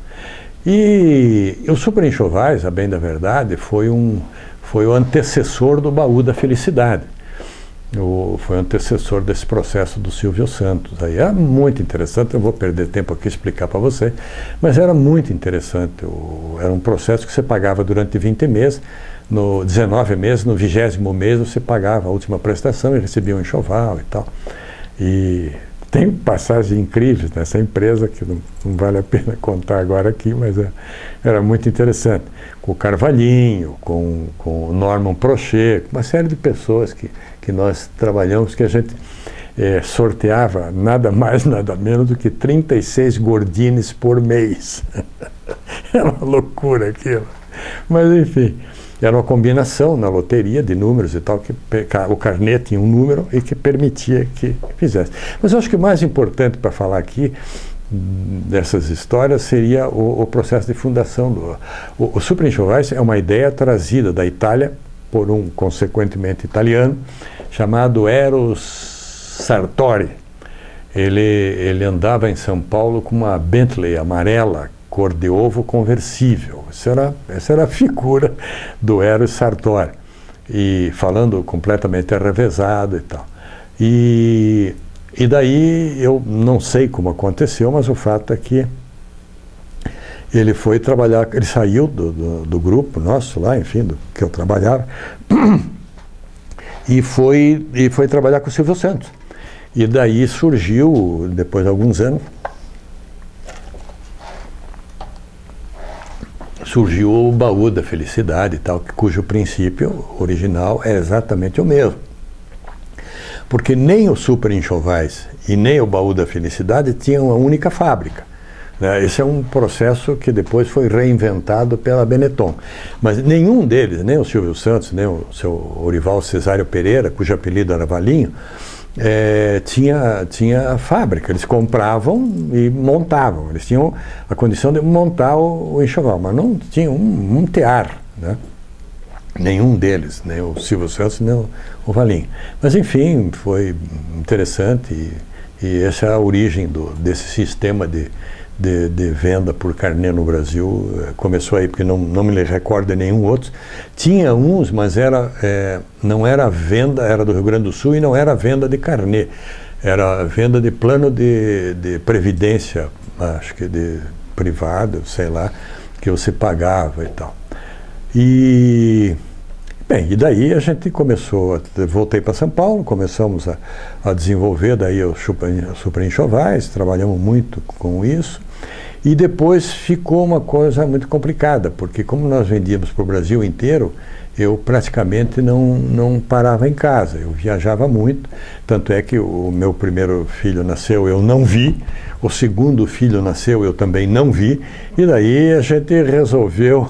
E o Super Enxovais, a bem da verdade, foi, um, foi o antecessor do Baú da Felicidade. o, foi antecessor desse processo do Silvio Santos. Aí era muito interessante, eu vou perder tempo aqui explicar para você, mas era muito interessante. O, era um processo que você pagava durante vinte meses, no dezenove meses, no vigésimo mês você pagava a última prestação e recebia um enxoval e tal. E tem passagens incríveis nessa empresa que não, não vale a pena contar agora aqui, mas é, era muito interessante. Com o Carvalhinho, com, com o Norman Prochet, uma série de pessoas que, que nós trabalhamos, que a gente é, sorteava nada mais, nada menos do que trinta e seis Gordines por mês. É uma loucura aquilo. Mas, enfim, era uma combinação na loteria de números e tal, que o carnê tinha um número e que permitia que fizesse. Mas eu acho que o mais importante para falar aqui dessas histórias seria o, o processo de fundação. Do, o, o Super Enxovais é uma ideia trazida da Itália por um, consequentemente, italiano, chamado Eros Sartori. Ele, ele andava em São Paulo com uma Bentley amarela, cor de ovo conversível. Essa era, essa era a figura do Eros Sartori, e falando completamente arrevesado e tal. E, e daí eu não sei como aconteceu, mas o fato é que ele foi trabalhar, ele saiu do, do, do grupo nosso lá, enfim, do que eu trabalhava, e foi, e foi trabalhar com o Silvio Santos. E daí surgiu, depois de alguns anos, surgiu o Baú da Felicidade e tal, cujo princípio original é exatamente o mesmo. Porque nem o Super Enxovais e nem o Baú da Felicidade tinham uma única fábrica, né? Esse é um processo que depois foi reinventado pela Benetton. Mas nenhum deles, nem o Silvio Santos, nem o seu Orival Cesário Pereira, cujo apelido era Valinho, É, tinha, tinha fábrica. Eles compravam e montavam. Eles tinham a condição de montar o, o enxoval, mas não tinham um, um tear, né? Nenhum deles, nem o Silvio Santos, nem o, o Valinho. Mas, enfim, foi interessante e, e essa é a origem do, desse sistema de, de, de venda por carnê no Brasil. Começou aí, porque não, não me recordo de nenhum outro. Tinha uns, mas era, é, não era venda, era do Rio Grande do Sul e não era venda de carnê. Era venda de plano de, de previdência, acho que de privado, sei lá, que você pagava e tal. E, bem, e daí a gente começou, a, voltei para São Paulo, começamos a, a desenvolver daí o Super Enxovais, trabalhamos muito com isso. E depois ficou uma coisa muito complicada, porque como nós vendíamos para o Brasil inteiro, eu praticamente não, não parava em casa, eu viajava muito, tanto é que o meu primeiro filho nasceu, eu não vi, o segundo filho nasceu, eu também não vi, e daí a gente resolveu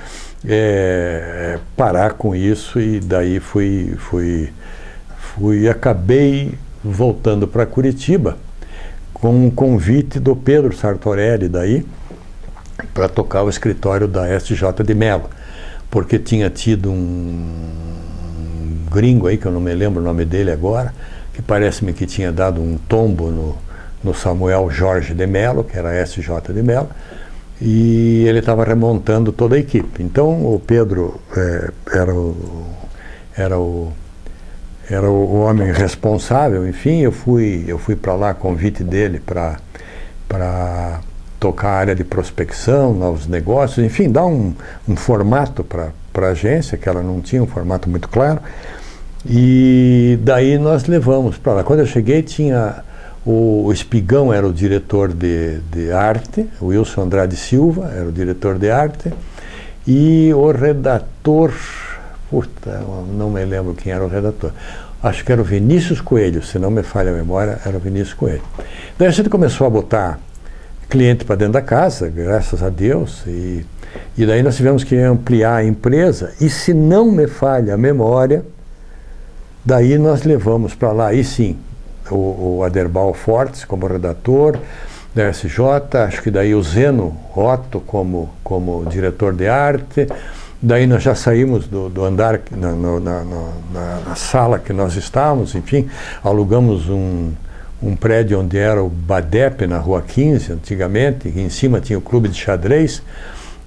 é, parar com isso, e daí fui, fui, fui acabei voltando para Curitiba, com um convite do Pedro Sartorelli daí, para tocar o escritório da S J de Mello, porque tinha tido um gringo aí, que eu não me lembro o nome dele agora, que parece-me que tinha dado um tombo no, no Samuel Jorge de Mello, que era S J de Mello, e ele estava remontando toda a equipe. Então o Pedro é, era o... Era o Era o homem responsável, enfim, eu fui, eu fui para lá a convite dele para para tocar a área de prospecção, novos negócios, enfim, dar um, um formato para a agência, que ela não tinha um formato muito claro, e daí nós levamos para lá. Quando eu cheguei tinha o, o Espigão, era o diretor de, de arte, o Wilson Andrade Silva era o diretor de arte, e o redator... Puta, não me lembro quem era o redator. Acho que era o Vinícius Coelho, se não me falha a memória, era o Vinícius Coelho. Daí a gente começou a botar cliente para dentro da casa, graças a Deus, e, e daí nós tivemos que ampliar a empresa, e se não me falha a memória, daí nós levamos para lá, aí sim, o, o Aderbal Fortes como redator da S J, acho que daí o Zeno Otto como, como diretor de arte. Daí nós já saímos do, do andar, na, na, na, na sala que nós estávamos, enfim, alugamos um, um prédio onde era o Badep, na Rua quinze, antigamente, e em cima tinha o clube de xadrez,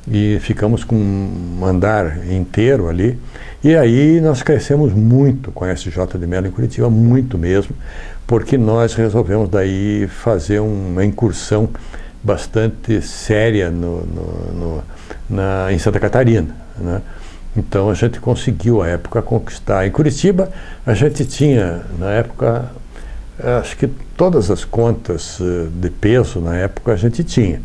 e ficamos com um andar inteiro ali. E aí nós crescemos muito com a S J de Mello em Curitiba, muito mesmo, porque nós resolvemos daí fazer uma incursão bastante séria no, no, no, na, em Santa Catarina, né? Então a gente conseguiu, à época, conquistar. Em Curitiba, a gente tinha, na época, acho que todas as contas de peso, na época, a gente tinha.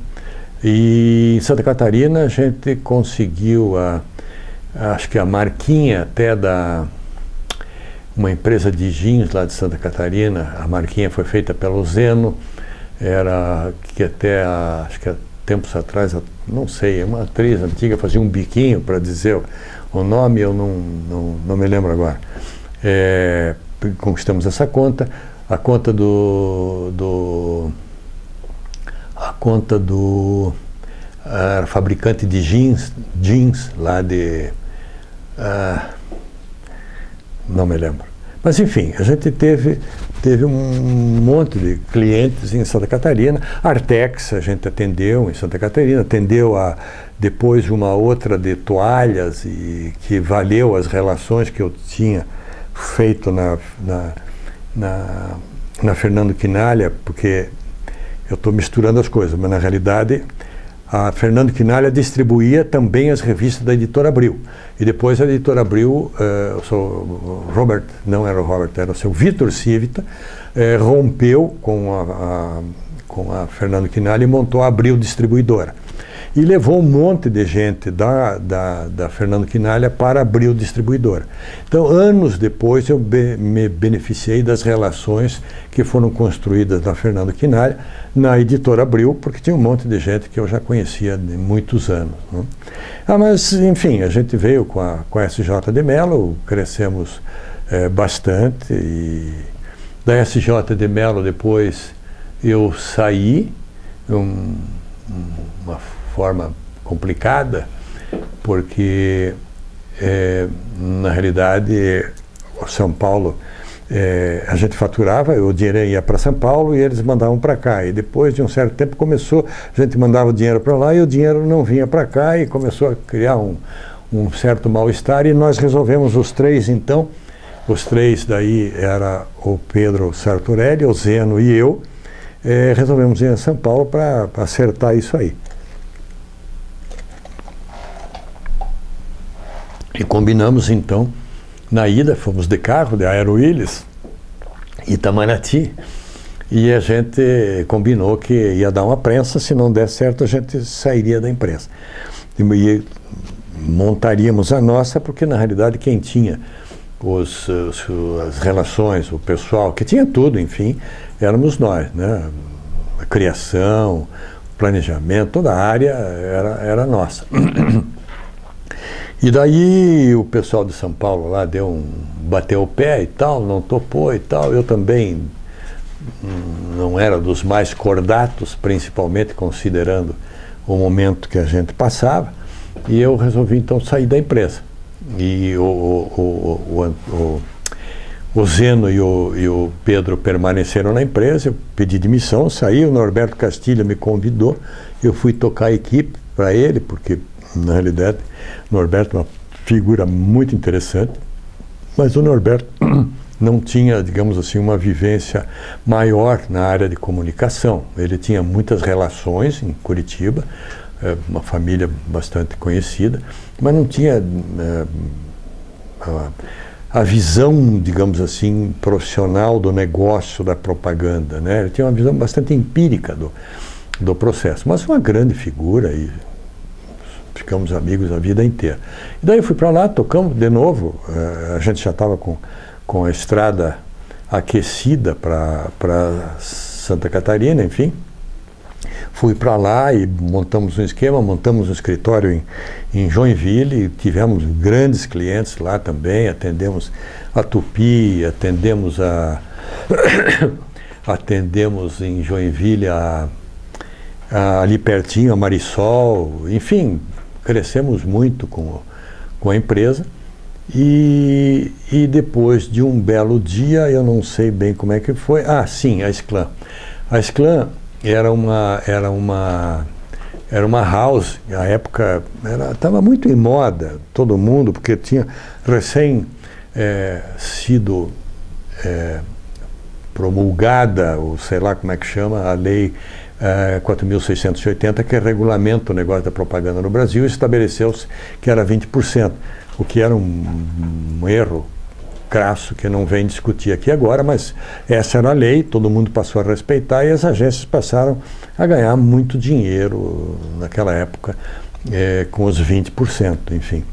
E em Santa Catarina, a gente conseguiu, a, acho que a marquinha até da... uma empresa de jeans lá de Santa Catarina, a marquinha foi feita pelo Zeno, era que até, a, acho que há tempos atrás, não sei, uma atriz antiga fazia um biquinho para dizer o nome, eu não, não, não me lembro agora. É, conquistamos essa conta, a conta do, do a conta do a fabricante de jeans, jeans lá de, uh, não me lembro. Mas enfim, a gente teve, teve um monte de clientes em Santa Catarina. Artex a gente atendeu em Santa Catarina, atendeu a, depois uma outra de toalhas, e que valeu as relações que eu tinha feito na, na, na, na Fernando Quinalha, porque eu estou misturando as coisas, mas na realidade a Fernando Quinalha distribuía também as revistas da Editora Abril. E depois a Editora Abril, eh, o seu Robert, não era o Robert, era o seu Vitor Civita, eh, rompeu com a, a, com a Fernando Quinalha e montou a Abril Distribuidora. E levou um monte de gente da, da, da Fernando Quinalha para a Abril Distribuidora. Então, anos depois, eu be, me beneficiei das relações que foram construídas na Fernando Quinalha na Editora Abril, porque tinha um monte de gente que eu já conhecia de muitos anos, né? Ah, mas, enfim, a gente veio com a, com a S J de Mello, crescemos é, bastante, e da S J de Mello depois eu saí, um, uma forma complicada, porque é, na realidade o São Paulo, é, a gente faturava, o dinheiro ia para São Paulo e eles mandavam para cá, e depois de um certo tempo começou, a gente mandava o dinheiro para lá e o dinheiro não vinha para cá, e começou a criar um, um certo mal-estar, e nós resolvemos os três então, os três daí era o Pedro Sartorelli, o Zeno e eu, é, resolvemos ir a São Paulo para acertar isso aí. E combinamos então, na ida, fomos de carro, de Aerowillis, Itamaraty, e a gente combinou que ia dar uma prensa, se não der certo a gente sairia da imprensa. E montaríamos a nossa, porque na realidade quem tinha os, os, as relações, o pessoal, que tinha tudo, enfim, éramos nós, né? A criação, o planejamento, toda a área era, era nossa. E daí o pessoal de São Paulo lá deu um, bateu o pé e tal, não topou e tal. Eu também não era dos mais cordatos, principalmente considerando o momento que a gente passava, e eu resolvi então sair da empresa. E o, o, o, o, o Zeno e o, e o Pedro permaneceram na empresa, eu pedi demissão, saí, o Norberto Castilho me convidou, eu fui tocar a equipe para ele, porque na realidade o Norberto é uma figura muito interessante, mas o Norberto não tinha, digamos assim, uma vivência maior na área de comunicação. Ele tinha muitas relações em Curitiba, uma família bastante conhecida, mas não tinha é, a, a visão, digamos assim, profissional do negócio da propaganda, né? Ele tinha uma visão bastante empírica do, do processo, mas uma grande figura, e ficamos amigos a vida inteira. E daí eu fui para lá, tocamos de novo, a gente já estava com, com a estrada aquecida para Santa Catarina, enfim. Fui para lá e montamos um esquema, montamos um escritório em, em Joinville, e tivemos grandes clientes lá também, atendemos a Tupi, atendemos a atendemos em Joinville a, a, ali pertinho a Marisol, enfim, crescemos muito com, com a empresa. E, e depois de um belo dia, eu não sei bem como é que foi, ah, sim, a Sclan. A Sclan era uma, era uma, era uma house, na época estava muito em moda, todo mundo, porque tinha recém é, sido é, promulgada, ou sei lá como é que chama, a lei é, quatro mil seiscentos e oitenta, que regulamenta o negócio da propaganda no Brasil, e estabeleceu-se que era vinte por cento, o que era um, um erro crasso que não vem discutir aqui agora, mas essa era a lei, todo mundo passou a respeitar e as agências passaram a ganhar muito dinheiro naquela época, é, com os vinte por cento, enfim.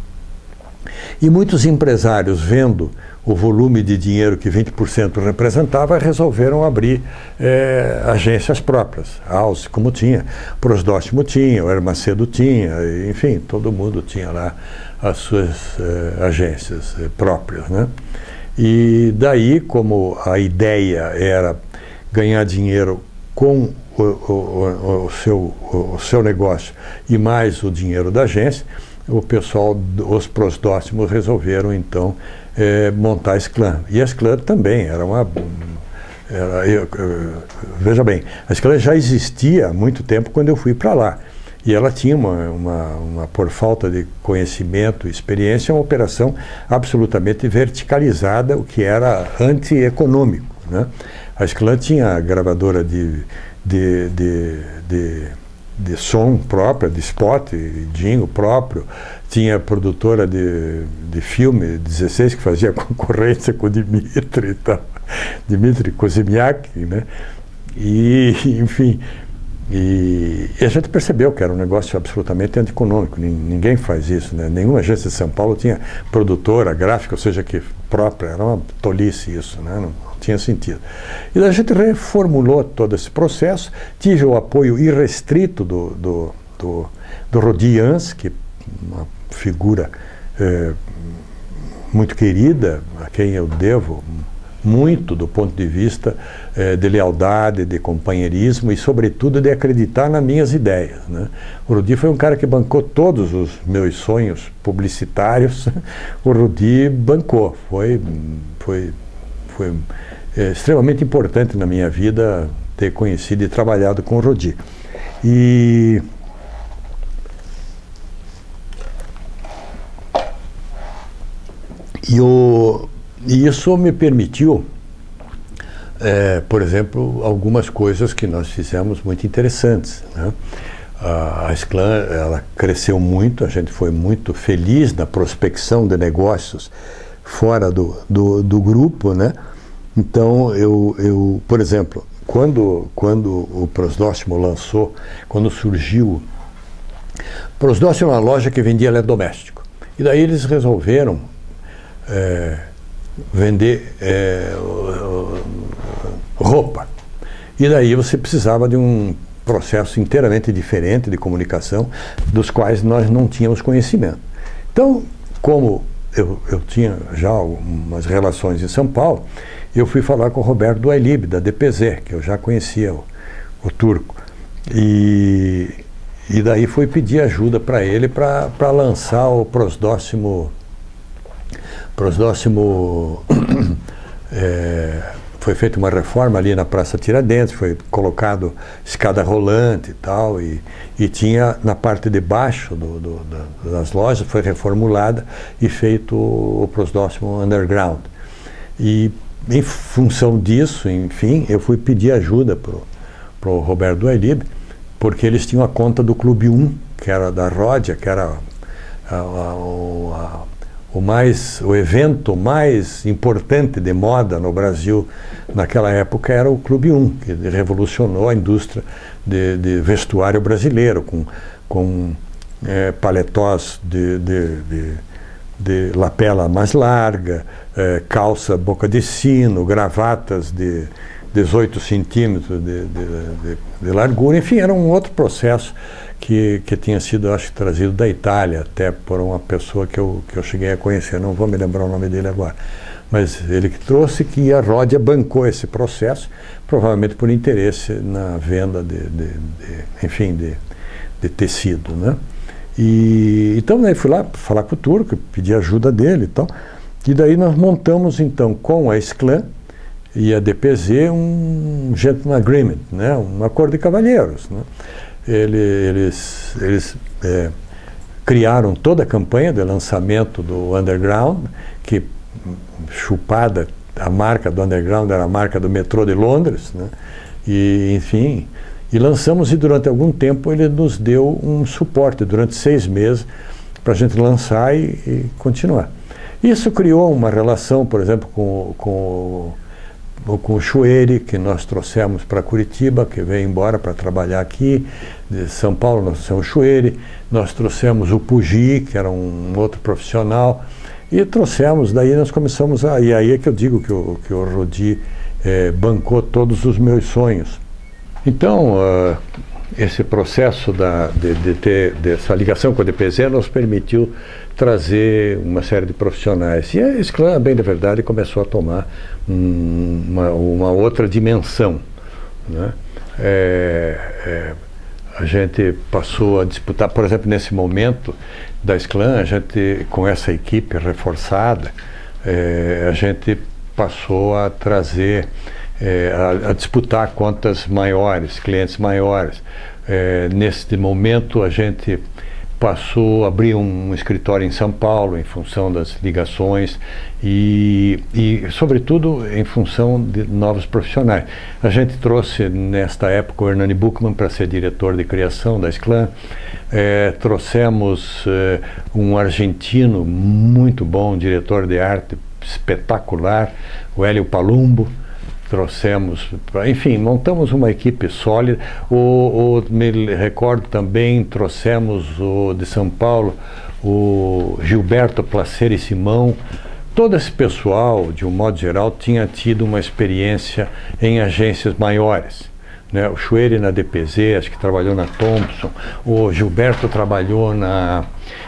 E muitos empresários, vendo o volume de dinheiro que vinte por cento representava, resolveram abrir é, agências próprias. A Alce, como tinha, Prosdóximo tinha, o Hermacedo tinha, enfim, todo mundo tinha lá as suas é, agências é, próprias, né? E daí, como a ideia era ganhar dinheiro com o, o, o, seu, o seu negócio e mais o dinheiro da agência, o pessoal, os prosdóximos, resolveram então é, montar a Esclan. E a Esclan também era uma... Era, eu, eu, veja bem, a Esclan já existia há muito tempo quando eu fui para lá. E ela tinha, uma, uma, uma, por falta de conhecimento e experiência, uma operação absolutamente verticalizada, o que era antieconômico, né? A Esclan tinha gravadora de, de, de, de, de som própria, de spot, de jingle próprio, tinha produtora de, de filme, dezesseis, que fazia concorrência com o Dmitry e tal, Dmitry Kozimiak, né? E, enfim... E, e a gente percebeu que era um negócio absolutamente antieconômico, ninguém faz isso, né? Nenhuma agência de São Paulo tinha produtora, gráfica, ou seja, que própria, era uma tolice isso, né? Não, não tinha sentido. E a gente reformulou todo esse processo, tive o apoio irrestrito do, do, do, do Rodi Yans, que é uma figura é, muito querida, a quem eu devo muito do ponto de vista eh, de lealdade, de companheirismo e, sobretudo, de acreditar nas minhas ideias, né? O Rodi foi um cara que bancou todos os meus sonhos publicitários. O Rodi bancou, foi, foi, foi é, extremamente importante na minha vida ter conhecido e trabalhado com o Rodi. E... E o... E isso me permitiu, é, por exemplo, algumas coisas que nós fizemos muito interessantes, né? A, a Esclan, ela cresceu muito, a gente foi muito feliz na prospecção de negócios fora do, do, do grupo, né? Então, eu, eu, por exemplo, quando, quando o Prosdóximo lançou, quando surgiu... Prosdóximo é uma loja que vendia eletrodoméstico. E daí eles resolveram... É, vender é, roupa. E daí você precisava de um processo inteiramente diferente de comunicação, dos quais nós não tínhamos conhecimento. Então, como eu, eu tinha já umas relações em São Paulo, eu fui falar com o Roberto Duailib, da D P Z, que eu já conhecia o, o turco. E, e daí fui pedir ajuda para ele para lançar o Prosdóximo. Prosdóximo, é, foi feita uma reforma ali na Praça Tiradentes, foi colocado escada rolante e tal, e, e tinha na parte de baixo do, do, da, das lojas, foi reformulada e feito o Prosdóximo Underground. E em função disso, enfim, eu fui pedir ajuda para o Roberto Duailib, porque eles tinham a conta do Clube um, que era da Ródia, que era a, a, a, o, mais, o evento mais importante de moda no Brasil naquela época, era o Clube um, que revolucionou a indústria de, de vestuário brasileiro, com, com é, paletós de, de, de, de lapela mais larga, é, calça boca de sino, gravatas de dezoito centímetros de, de, de, de largura, enfim, era um outro processo que, que tinha sido, acho, trazido da Itália, até por uma pessoa que eu, que eu cheguei a conhecer, não vou me lembrar o nome dele agora, mas ele que trouxe, que a Ródia bancou esse processo, provavelmente por interesse na venda de, de, de enfim, de, de tecido, né? E, então, daí fui lá falar com o turco, pedi ajuda dele e tal, e daí nós montamos, então, com a Esclan e a D P Z, um gentleman agreement, né? Um acordo de cavalheiros, né? ele, eles, eles é, criaram toda a campanha de lançamento do Underground, que chupada, a marca do Underground era a marca do metrô de Londres, né? E, enfim, e lançamos, e durante algum tempo ele nos deu um suporte, durante seis meses, para a gente lançar e, e continuar. Isso criou uma relação, por exemplo, com, com, com o Chueri, que nós trouxemos para Curitiba, que veio embora para trabalhar aqui. De São Paulo nós trouxemos o Chueri, nós trouxemos o Pugi, que era um outro profissional, e trouxemos, daí nós começamos a... E aí é que eu digo que o, que o Rodi é, bancou todos os meus sonhos. Então, uh, esse processo da, de, de ter dessa ligação com a D P Z nos permitiu trazer uma série de profissionais. E a Esclan, bem da verdade, começou a tomar um, uma, uma outra dimensão, né? É, é, a gente passou a disputar, por exemplo, nesse momento da Esclan, a gente, com essa equipe reforçada, é, a gente passou a trazer, é, a, a disputar contas maiores, clientes maiores. É, nesse momento a gente passou a abrir um, um escritório em São Paulo em função das ligações e, e sobretudo em função de novos profissionais. A gente trouxe nesta época o Hernani Buchmann para ser diretor de criação da Esclan. É, trouxemos é, um argentino muito bom, diretor de arte espetacular, o Hélio Palumbo. Trouxemos, enfim, montamos uma equipe sólida. O, o, me recordo também, trouxemos o, de São Paulo, o Gilberto Placeri Simão. Todo esse pessoal, de um modo geral, tinha tido uma experiência em agências maiores, né? O Chueri na D P Z, acho que trabalhou na Thompson. O Gilberto trabalhou na,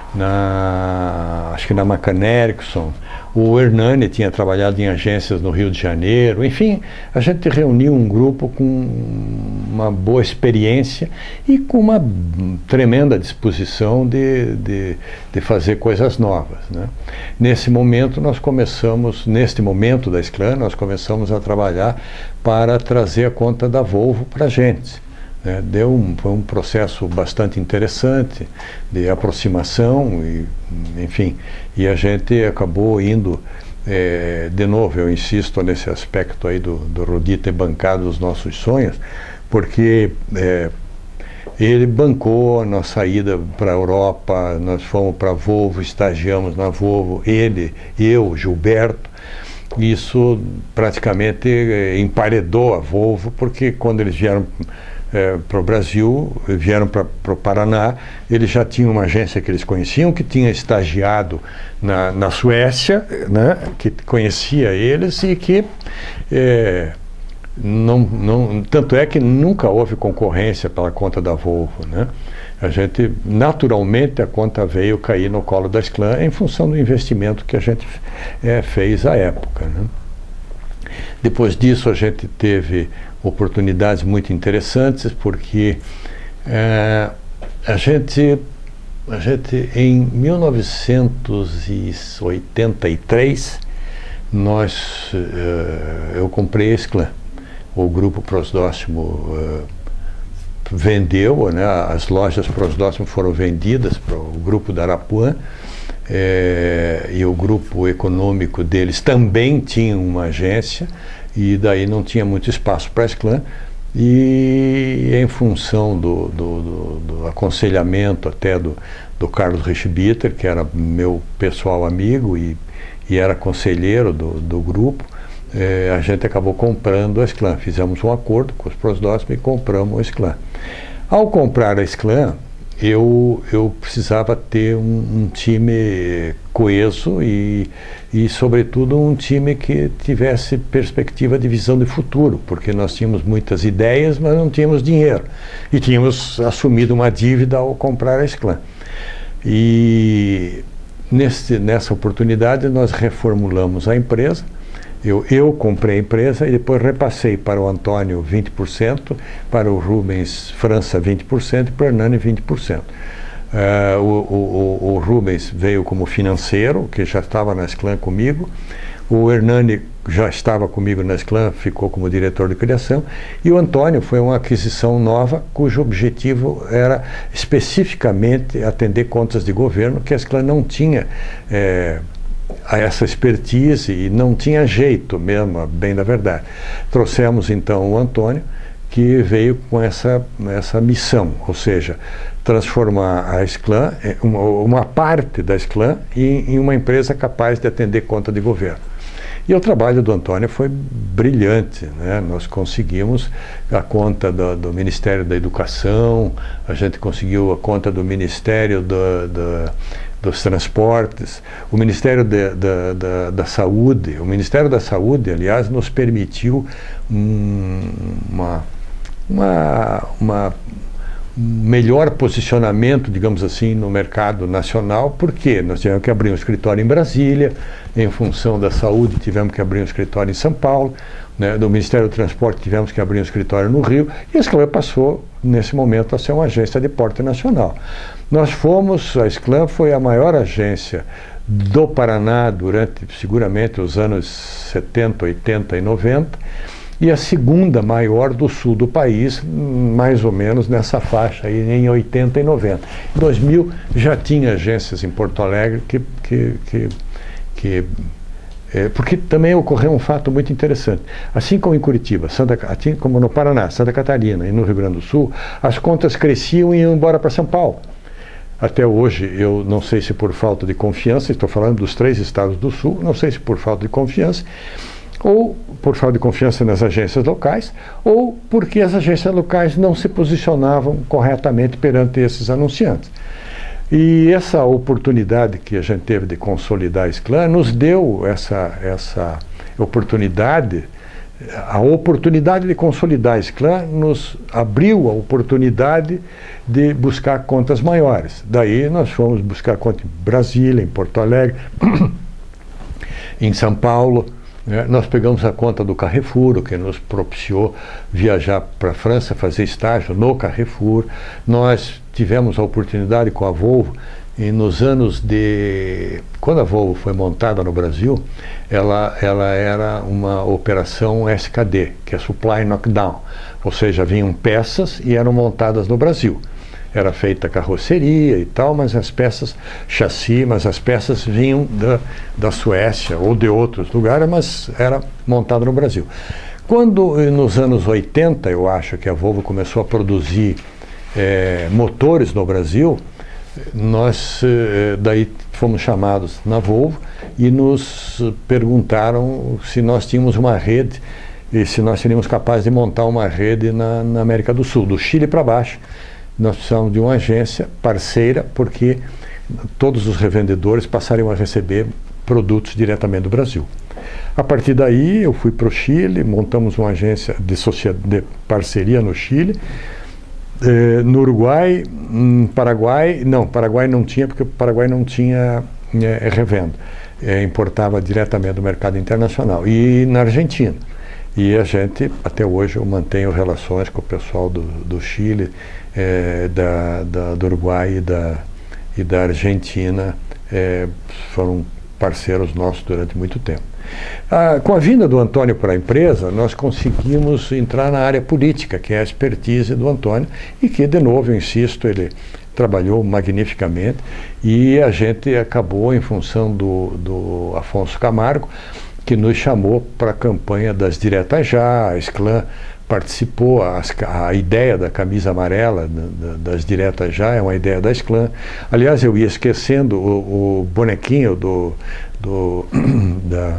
na acho que na McCann Erickson. O Hernani tinha trabalhado em agências no Rio de Janeiro. Enfim, a gente reuniu um grupo com uma boa experiência e com uma tremenda disposição de, de, de fazer coisas novas, né? Nesse momento nós começamos, neste momento da Esclan, nós começamos a trabalhar para trazer a conta da Volvo para a gente. É, deu um, foi um processo bastante interessante de aproximação e, enfim, e a gente acabou indo, é, de novo, eu insisto nesse aspecto aí do, do Rodi ter bancado os nossos sonhos, porque é, ele bancou a nossa ida para a Europa, nós fomos para a Volvo, estagiamos na Volvo, ele, eu, Gilberto. Isso praticamente é, emparedou a Volvo, porque quando eles vieram É, para o Brasil, vieram para o Paraná, eles já tinham uma agência que eles conheciam, que tinha estagiado na, na Suécia, né, que conhecia eles e que é, não, não, tanto é que nunca houve concorrência pela conta da Volvo, né? A gente, naturalmente, a conta veio cair no colo da Esclan em função do investimento que a gente é, fez à época, né? Depois disso a gente teve oportunidades muito interessantes, porque é, a gente, a gente em mil novecentos e oitenta e três nós, é, eu comprei a Esclan. O grupo Prosdóximo é, vendeu, né, as lojas Prosdóximo foram vendidas para o grupo da Arapuã. É, e o grupo econômico deles também tinha uma agência, e daí não tinha muito espaço para a Esclan, e em função do, do, do, do aconselhamento até do, do Carlos Richbiter, que era meu pessoal amigo e, e era conselheiro do, do grupo, é, a gente acabou comprando a Esclan. Fizemos um acordo com os Prosdóximo e compramos a Esclan. Ao comprar a Esclan, Eu, eu precisava ter um, um time coeso e, e, sobretudo, um time que tivesse perspectiva de visão de futuro, porque nós tínhamos muitas ideias, mas não tínhamos dinheiro. E tínhamos assumido uma dívida ao comprar a Esclan. E nesse, nessa oportunidade nós reformulamos a empresa. Eu, eu comprei a empresa e depois repassei para o Antônio vinte por cento, para o Rubens França vinte por cento e para o Hernani vinte por cento. Uh, o, o, o Rubens veio como financeiro, que já estava na Esclan comigo. O Hernani já estava comigo na Esclan, ficou como diretor de criação. E o Antônio foi uma aquisição nova, cujo objetivo era especificamente atender contas de governo, que a Esclan não tinha é, essa expertise e não tinha jeito mesmo, bem da verdade. Trouxemos então o Antônio, que veio com essa, essa missão, ou seja, transformar a Esclan, uma, uma parte da Esclan, em, em uma empresa capaz de atender conta de governo. E o trabalho do Antônio foi brilhante, né? Nós conseguimos a conta do, do Ministério da Educação, a gente conseguiu a conta do Ministério do, do, dos Transportes, o Ministério de, da, da, da Saúde. O Ministério da Saúde, aliás, nos permitiu um, uma, uma, uma melhor posicionamento, digamos assim, no mercado nacional, porque nós tivemos que abrir um escritório em Brasília, em função da saúde tivemos que abrir um escritório em São Paulo, né? Do Ministério do Transporte tivemos que abrir um escritório no Rio, e a Esclan passou, nesse momento, a ser uma agência de porte nacional. Nós fomos, a Esclan foi a maior agência do Paraná durante, seguramente, os anos setenta, oitenta e noventa, e a segunda maior do sul do país, mais ou menos nessa faixa aí, em oitenta e noventa. Em dois mil já tinha agências em Porto Alegre que... que, que, que é, porque também ocorreu um fato muito interessante. Assim como em Curitiba, Santa, assim como no Paraná, Santa Catarina e no Rio Grande do Sul, as contas cresciam e iam embora para São Paulo. Até hoje, eu não sei se por falta de confiança, estou falando dos três estados do Sul, não sei se por falta de confiança, ou por falta de confiança nas agências locais, ou porque as agências locais não se posicionavam corretamente perante esses anunciantes. E essa oportunidade que a gente teve de consolidar a Esclan nos deu essa, essa oportunidade, a oportunidade de consolidar a Esclan nos abriu a oportunidade de buscar contas maiores. Daí nós fomos buscar conta em Brasília, em Porto Alegre, em São Paulo. É, nós pegamos a conta do Carrefour, o que nos propiciou viajar para a França, fazer estágio no Carrefour. Nós tivemos a oportunidade com a Volvo, e nos anos de... Quando a Volvo foi montada no Brasil, ela, ela era uma operação S K D, que é Supply Knockdown, ou seja, vinham peças e eram montadas no Brasil. Era feita carroceria e tal, mas as peças, chassi, mas as peças vinham da, da Suécia ou de outros lugares, mas era montado no Brasil. Quando, nos anos oitenta, eu acho que a Volvo começou a produzir é, motores no Brasil, nós é, daí fomos chamados na Volvo e nos perguntaram se nós tínhamos uma rede e se nós seríamos capazes de montar uma rede na, na América do Sul, do Chile para baixo. Nós precisamos de uma agência parceira, porque todos os revendedores passariam a receber produtos diretamente do Brasil. A partir daí, eu fui para o Chile, montamos uma agência de, de parceria no Chile, eh, no Uruguai, no Paraguai, não, Paraguai não tinha, porque o Paraguai não tinha eh, revenda, eh, importava diretamente do mercado internacional, e na Argentina. E a gente, até hoje, eu mantenho relações com o pessoal do, do Chile, É, da, da, do Uruguai e da, e da Argentina, é, foram parceiros nossos durante muito tempo. Ah, com a vinda do Antônio para a empresa, nós conseguimos entrar na área política, que é a expertise do Antônio, e que, de novo, eu insisto, ele trabalhou magnificamente, e a gente acabou, em função do, do Afonso Camargo, que nos chamou para a campanha das Diretas Já. A Esclan participou, a, a ideia da camisa amarela da, das Diretas Já é uma ideia da Esclan. Aliás, eu ia esquecendo o, o bonequinho do, do, da,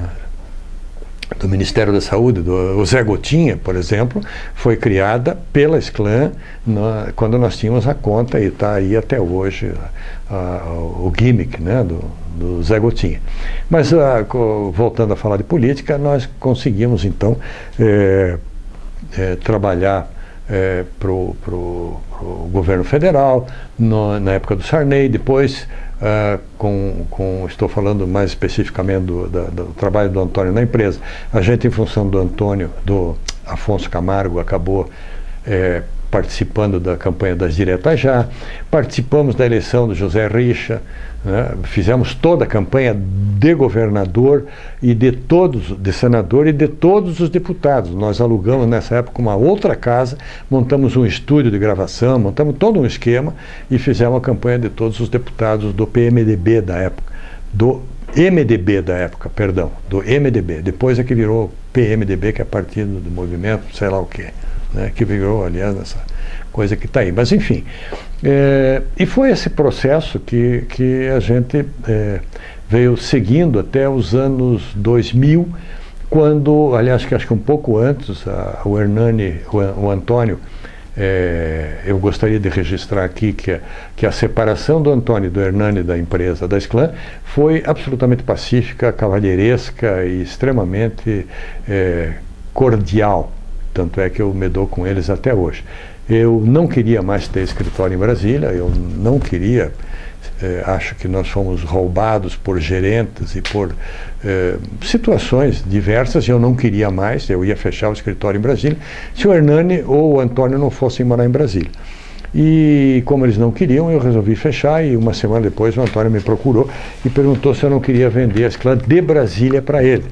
do Ministério da Saúde, do, o Zé Gotinha, por exemplo, foi criada pela Esclan na, quando nós tínhamos a conta, e está aí até hoje a, a, o gimmick, né, do, do Zé Gotinha. Mas, a, voltando a falar de política, nós conseguimos, então, é, É, trabalhar é, para o governo federal, no, na época do Sarney, depois, é, com, com, estou falando mais especificamente do, da, do trabalho do Antônio na empresa. A gente, em função do Antônio, do Afonso Camargo, acabou é, participando da campanha das Diretas Já, participamos da eleição do José Richa, né? Fizemos toda a campanha de governador e de todos, de senador e de todos os deputados. Nós alugamos nessa época uma outra casa, montamos um estúdio de gravação, montamos todo um esquema e fizemos a campanha de todos os deputados do P M D B da época, do M D B da época, perdão, do M D B. Depois é que virou P M D B, que é Partido do Movimento, sei lá o quê, né? Que virou, aliás, essa coisa que está aí. Mas, enfim, é, e foi esse processo que, que a gente é, veio seguindo até os anos dois mil, quando, aliás, que acho que um pouco antes, a, o Hernani, o, o Antônio, é, eu gostaria de registrar aqui que a, que a separação do Antônio e do Hernani da empresa da Esclan foi absolutamente pacífica, cavalheiresca e extremamente é, cordial. Tanto é que eu me dou com eles até hoje. Eu não queria mais ter escritório em Brasília, eu não queria, eh, acho que nós fomos roubados por gerentes e por eh, situações diversas, e eu não queria mais, eu ia fechar o escritório em Brasília, se o Hernani ou o Antônio não fossem morar em Brasília. E como eles não queriam, eu resolvi fechar, e uma semana depois o Antônio me procurou e perguntou se eu não queria vender a Esclan de Brasília para ele.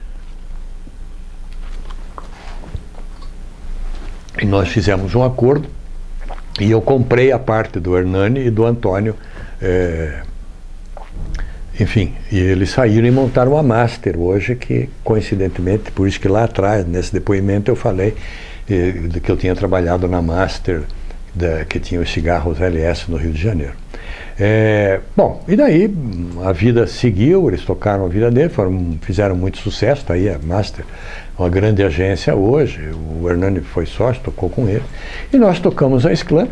E nós fizemos um acordo e eu comprei a parte do Hernani e do Antônio, é, enfim, e eles saíram e montaram a Master hoje, que coincidentemente, por isso que lá atrás, nesse depoimento, eu falei eh, que eu tinha trabalhado na Master, da, que tinha os cigarros L S no Rio de Janeiro. É, bom, e daí a vida seguiu, eles tocaram a vida dele, foram, fizeram muito sucesso, está aí a Master, uma grande agência hoje, o Hernani foi sócio, tocou com ele, e nós tocamos a Esclan,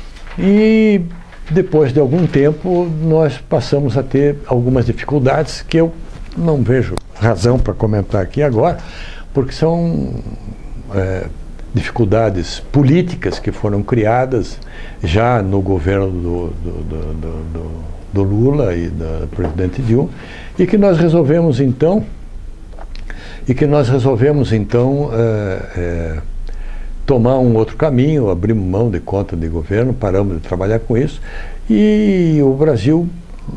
e depois de algum tempo nós passamos a ter algumas dificuldades que eu não vejo razão para comentar aqui agora, porque são é, dificuldades políticas que foram criadas já no governo do, do, do, do, do Lula e do presidente Dilma, e que nós resolvemos então e que nós resolvemos então é, é, tomar um outro caminho, abrimos mão de conta de governo, paramos de trabalhar com isso, e o Brasil,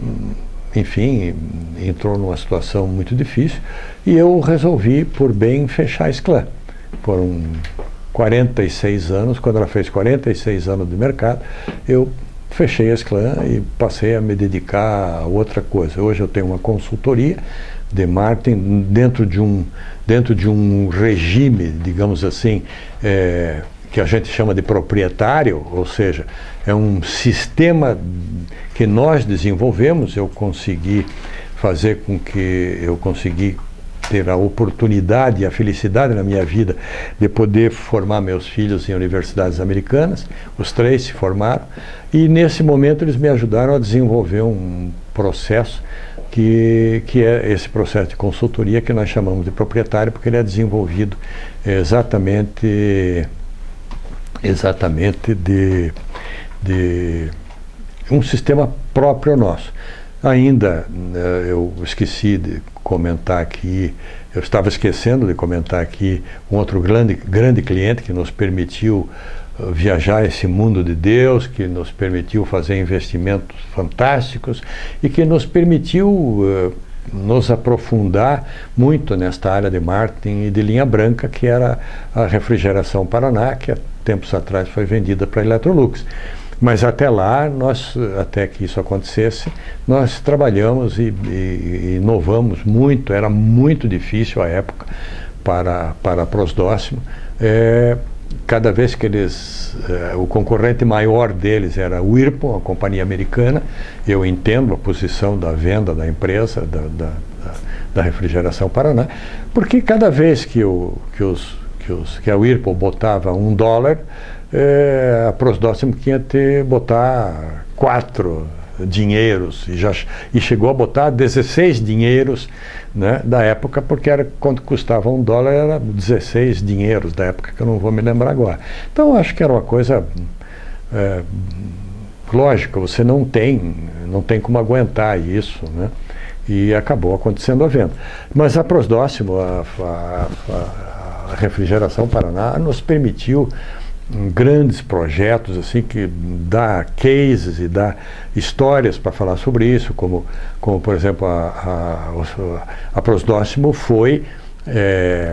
enfim, entrou numa situação muito difícil, e eu resolvi, por bem, fechar a Esclan. Foram quarenta e seis anos, quando ela fez quarenta e seis anos de mercado, eu fechei a Esclan e passei a me dedicar a outra coisa. Hoje eu tenho uma consultoria de marketing dentro de um, dentro de um regime, digamos assim, é, que a gente chama de proprietário, ou seja, é um sistema que nós desenvolvemos. Eu consegui fazer com que eu consegui ter a oportunidade e a felicidade na minha vida de poder formar meus filhos em universidades americanas. Os três se formaram, e nesse momento eles me ajudaram a desenvolver um processo que, que é esse processo de consultoria que nós chamamos de proprietário, porque ele é desenvolvido exatamente exatamente de, de um sistema próprio nosso. Ainda, eu esqueci de comentar aqui, eu estava esquecendo de comentar aqui um outro grande, grande cliente que nos permitiu viajar esse mundo de Deus, que nos permitiu fazer investimentos fantásticos e que nos permitiu uh, nos aprofundar muito nesta área de marketing e de linha branca, que era a Refrigeração Paraná, que há tempos atrás foi vendida para a Electrolux. Mas até lá, nós, até que isso acontecesse, nós trabalhamos e, e, e inovamos muito. Era muito difícil à época para, para a Prosdóximo. É, cada vez que eles, é, o concorrente maior deles era o Whirlpool, a companhia americana. Eu entendo a posição da venda da empresa, da, da, da Refrigeração Paraná, porque cada vez que, o, que, os, que, os, que a Whirlpool botava um dólar, É, a Prosdóximo tinha que botar quatro dinheiros, e, já, e chegou a botar dezesseis dinheiros, né, da época, porque era, quanto custava um dólar era dezesseis dinheiros da época, que eu não vou me lembrar agora. Então acho que era uma coisa é, lógica, você não tem, não tem como aguentar isso, né, e acabou acontecendo a venda. Mas a Prosdóximo, a, a, a, a Refrigeração Paraná, nos permitiu grandes projetos assim que dá cases e dá histórias para falar sobre isso, como, como por exemplo a, a, a Prosdóximo foi é,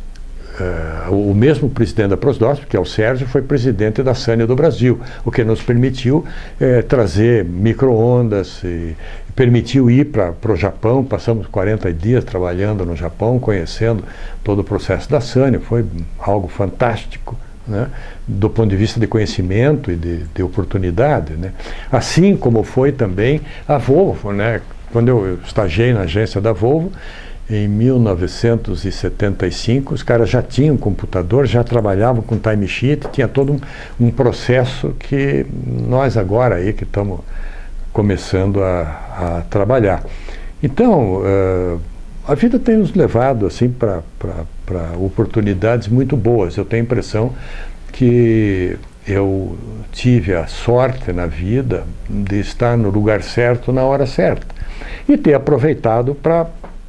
é, o mesmo presidente da Prosdóximo, que é o Sérgio, foi presidente da Sânia do Brasil, o que nos permitiu é, trazer micro-ondas e permitiu ir para o Japão. Passamos quarenta dias trabalhando no Japão, conhecendo todo o processo da Sânia. Foi algo fantástico, né, do ponto de vista de conhecimento e de, de oportunidade, né? Assim como foi também a Volvo, né? Quando eu estagiei na agência da Volvo, em mil novecentos e setenta e cinco, os caras já tinham computador, já trabalhavam com timesheet, tinha todo um, um processo que nós agora aí que estamos começando a, a trabalhar. Então, uh, a vida tem nos levado assim para oportunidades muito boas. Eu tenho a impressão que eu tive a sorte na vida de estar no lugar certo na hora certa e ter aproveitado para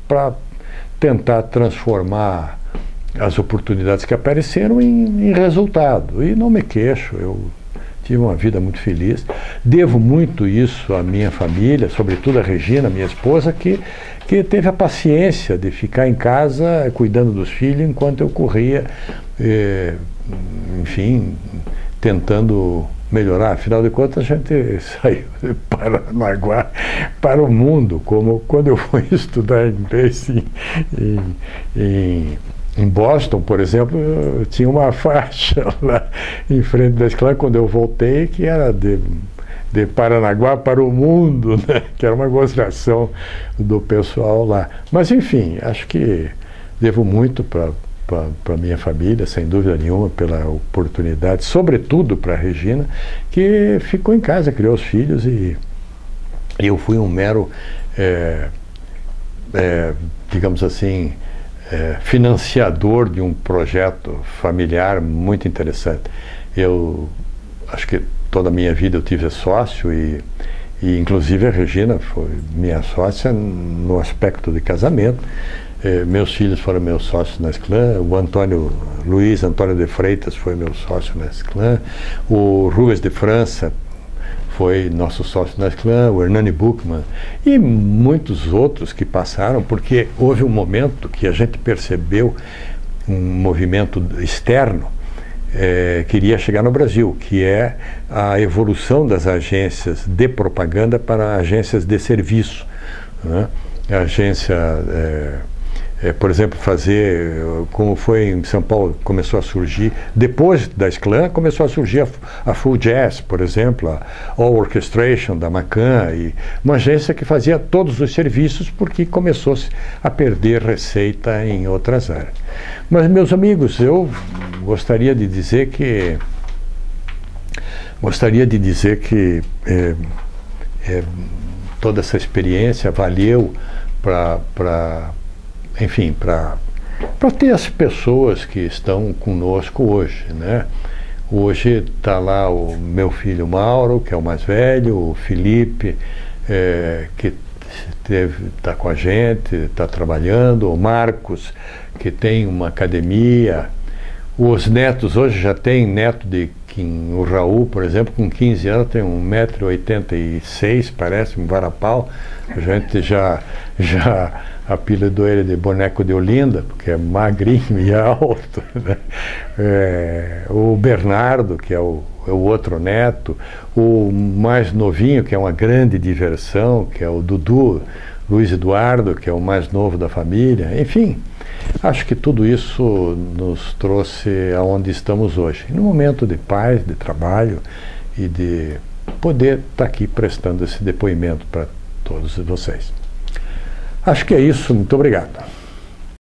tentar transformar as oportunidades que apareceram em, em resultado. E não me queixo, eu tive uma vida muito feliz. Devo muito isso à minha família, sobretudo a Regina, minha esposa, que, que teve a paciência de ficar em casa cuidando dos filhos enquanto eu corria, eh, enfim, tentando melhorar. Afinal de contas, a gente saiu de Paranaguá para o mundo, como quando eu fui estudar inglês em, em, em Em Boston, por exemplo, eu tinha uma faixa lá em frente da escola quando eu voltei, que era de, de Paranaguá para o mundo, né? Que era uma gozação do pessoal lá. Mas, enfim, acho que devo muito para para a minha família, sem dúvida nenhuma, pela oportunidade, sobretudo para a Regina, que ficou em casa, criou os filhos, e eu fui um mero, é, é, digamos assim, É, financiador de um projeto familiar muito interessante. Eu acho que toda a minha vida eu tive sócio e, e inclusive a Regina foi minha sócia no aspecto de casamento. É, meus filhos foram meus sócios na Esclã, o Antônio Luiz Antônio de Freitas foi meu sócio na Esclã, o Rubens de França foi nosso sócio na Esclã, o Hernani Buchmann e muitos outros que passaram, porque houve um momento que a gente percebeu um movimento externo é, que iria chegar no Brasil, que é a evolução das agências de propaganda para agências de serviço, né? A agência, é, é, por exemplo, fazer, como foi em São Paulo, começou a surgir, depois da Esclã, começou a surgir a, a Full Jazz, por exemplo, a All Orchestration da Macan, e uma agência que fazia todos os serviços porque começou a perder receita em outras áreas. Mas, meus amigos, eu gostaria de dizer que gostaria de dizer que é, é, toda essa experiência valeu para enfim, para ter as pessoas que estão conosco hoje, né? Hoje está lá o meu filho Mauro, que é o mais velho, o Felipe, é, que está com a gente, está trabalhando, o Marcos, que tem uma academia, os netos, hoje já tem neto de quem, o Raul, por exemplo, com quinze anos, tem um metro e oitenta e seis, parece, um varapau. A gente já, já apelidou ele de boneco de Olinda, porque é magrinho e alto, né? É, o Bernardo, que é o, é o outro neto, o mais novinho, que é uma grande diversão, que é o Dudu, Luiz Eduardo, que é o mais novo da família. Enfim, acho que tudo isso nos trouxe aonde estamos hoje, num momento de paz, de trabalho e de poder estar aqui prestando esse depoimento para todos vocês. Acho que é isso. Muito obrigado.